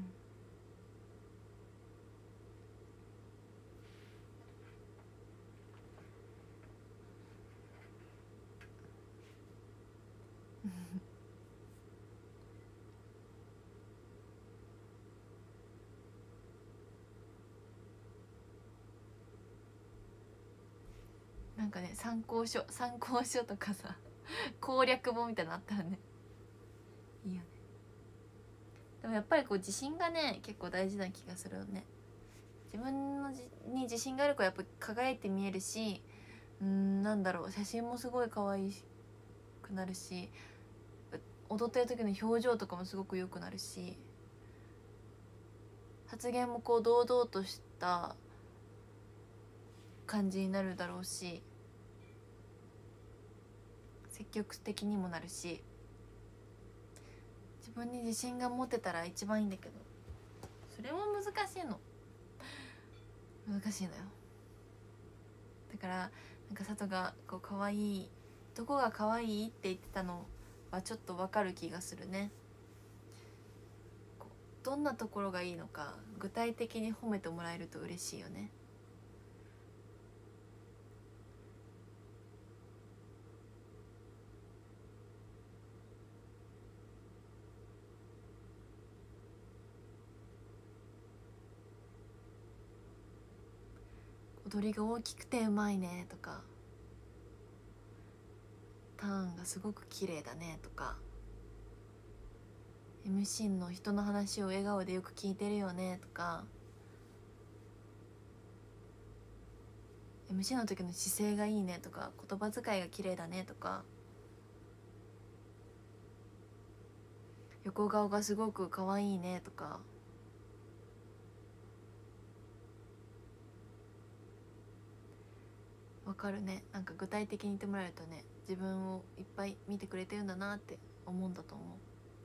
なんかね、参考書とかさ攻略本みたいなのあったらねいいよね。でもやっぱりこう自信がね結構大事な気がするよね。自分のに自信がある子はやっぱ輝いて見えるし、なんだろう、写真もすごい可愛くなるし、踊ってる時の表情とかもすごく良くなるし、発言もこう堂々とした感じになるだろうし、積極的にもなるし、自分に自信が持てたら一番いいんだけど、それも難しいの。難しいのよ。だからなんか佐藤がこう可愛い、どこが可愛いって言ってたのはちょっとわかる気がするね。どんなところがいいのか具体的に褒めてもらえると嬉しいよね。踊りが大きくてうまいねとか、ターンがすごく綺麗だねとか、 MC の人の話を笑顔でよく聞いてるよねとか、 MC の時の姿勢がいいねとか、言葉遣いが綺麗だねとか、横顔がすごく可愛いねとか、わかるね。なんか具体的に言ってもらえるとね、自分をいっぱい見てくれてるんだなって思うんだと思う。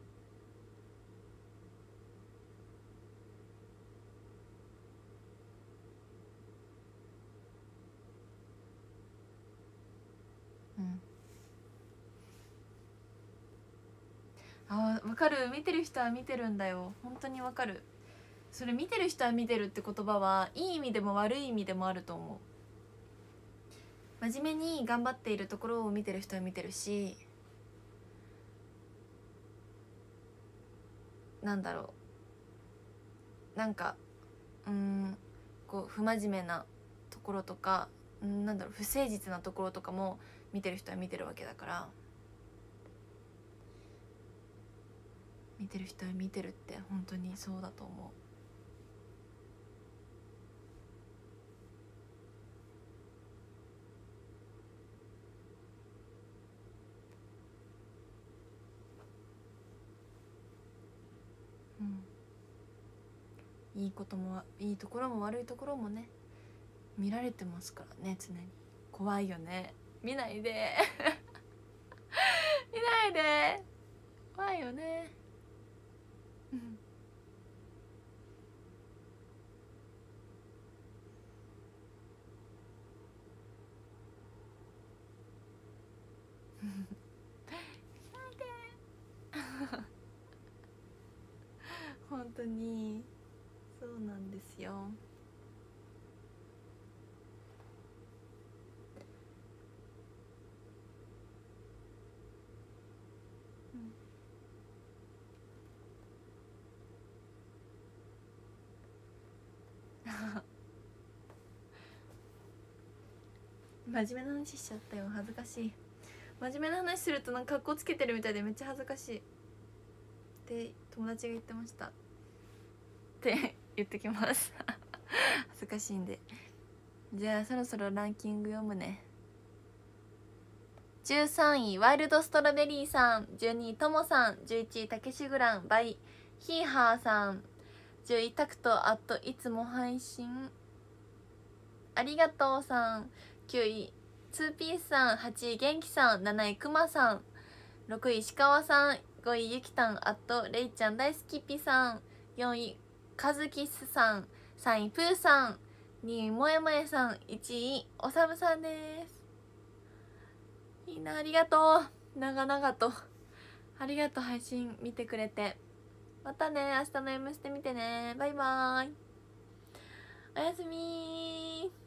あー、わかる。見てる人は見てるんだよ。本当にわかる。それ見てる人は見てるって言葉はいい意味でも悪い意味でもあると思う。真面目に頑張っているところを見てる人は見てるし、なんだろう、なんかこう不真面目なところとか、なんだろう、不誠実なところとかも見てる人は見てるわけだから、見てる人は見てるって本当にそうだと思う。いいこともいいところも悪いところもね見られてますからね、常に。 怖いよね。見ないで見ないで、怖いよね本当にそうなんですよ。真面目な話しちゃったよ、恥ずかしい。真面目な話するとなんか格好つけてるみたいでめっちゃ恥ずかしいって友達が言ってましたって言ってきます恥ずかしいんで。じゃあそろそろランキング読むね。13位ワイルドストロベリーさん、12位ともさん、11位たけしグランバイヒーハーさん、10位タクトアットいつも配信ありがとうさん、9位ツーピースさん、8位元気さん、7位くまさん、6位石川さん、5位ゆきたんアットれいちゃん大好きぴさん、4位かずきすさん、3位プーさん、2位もえもえさん、1位おさむさんです。みんなありがとう、長々とありがとう。配信見てくれて。またね、明日の M ステ見てね。バイバーイ、おやすみー。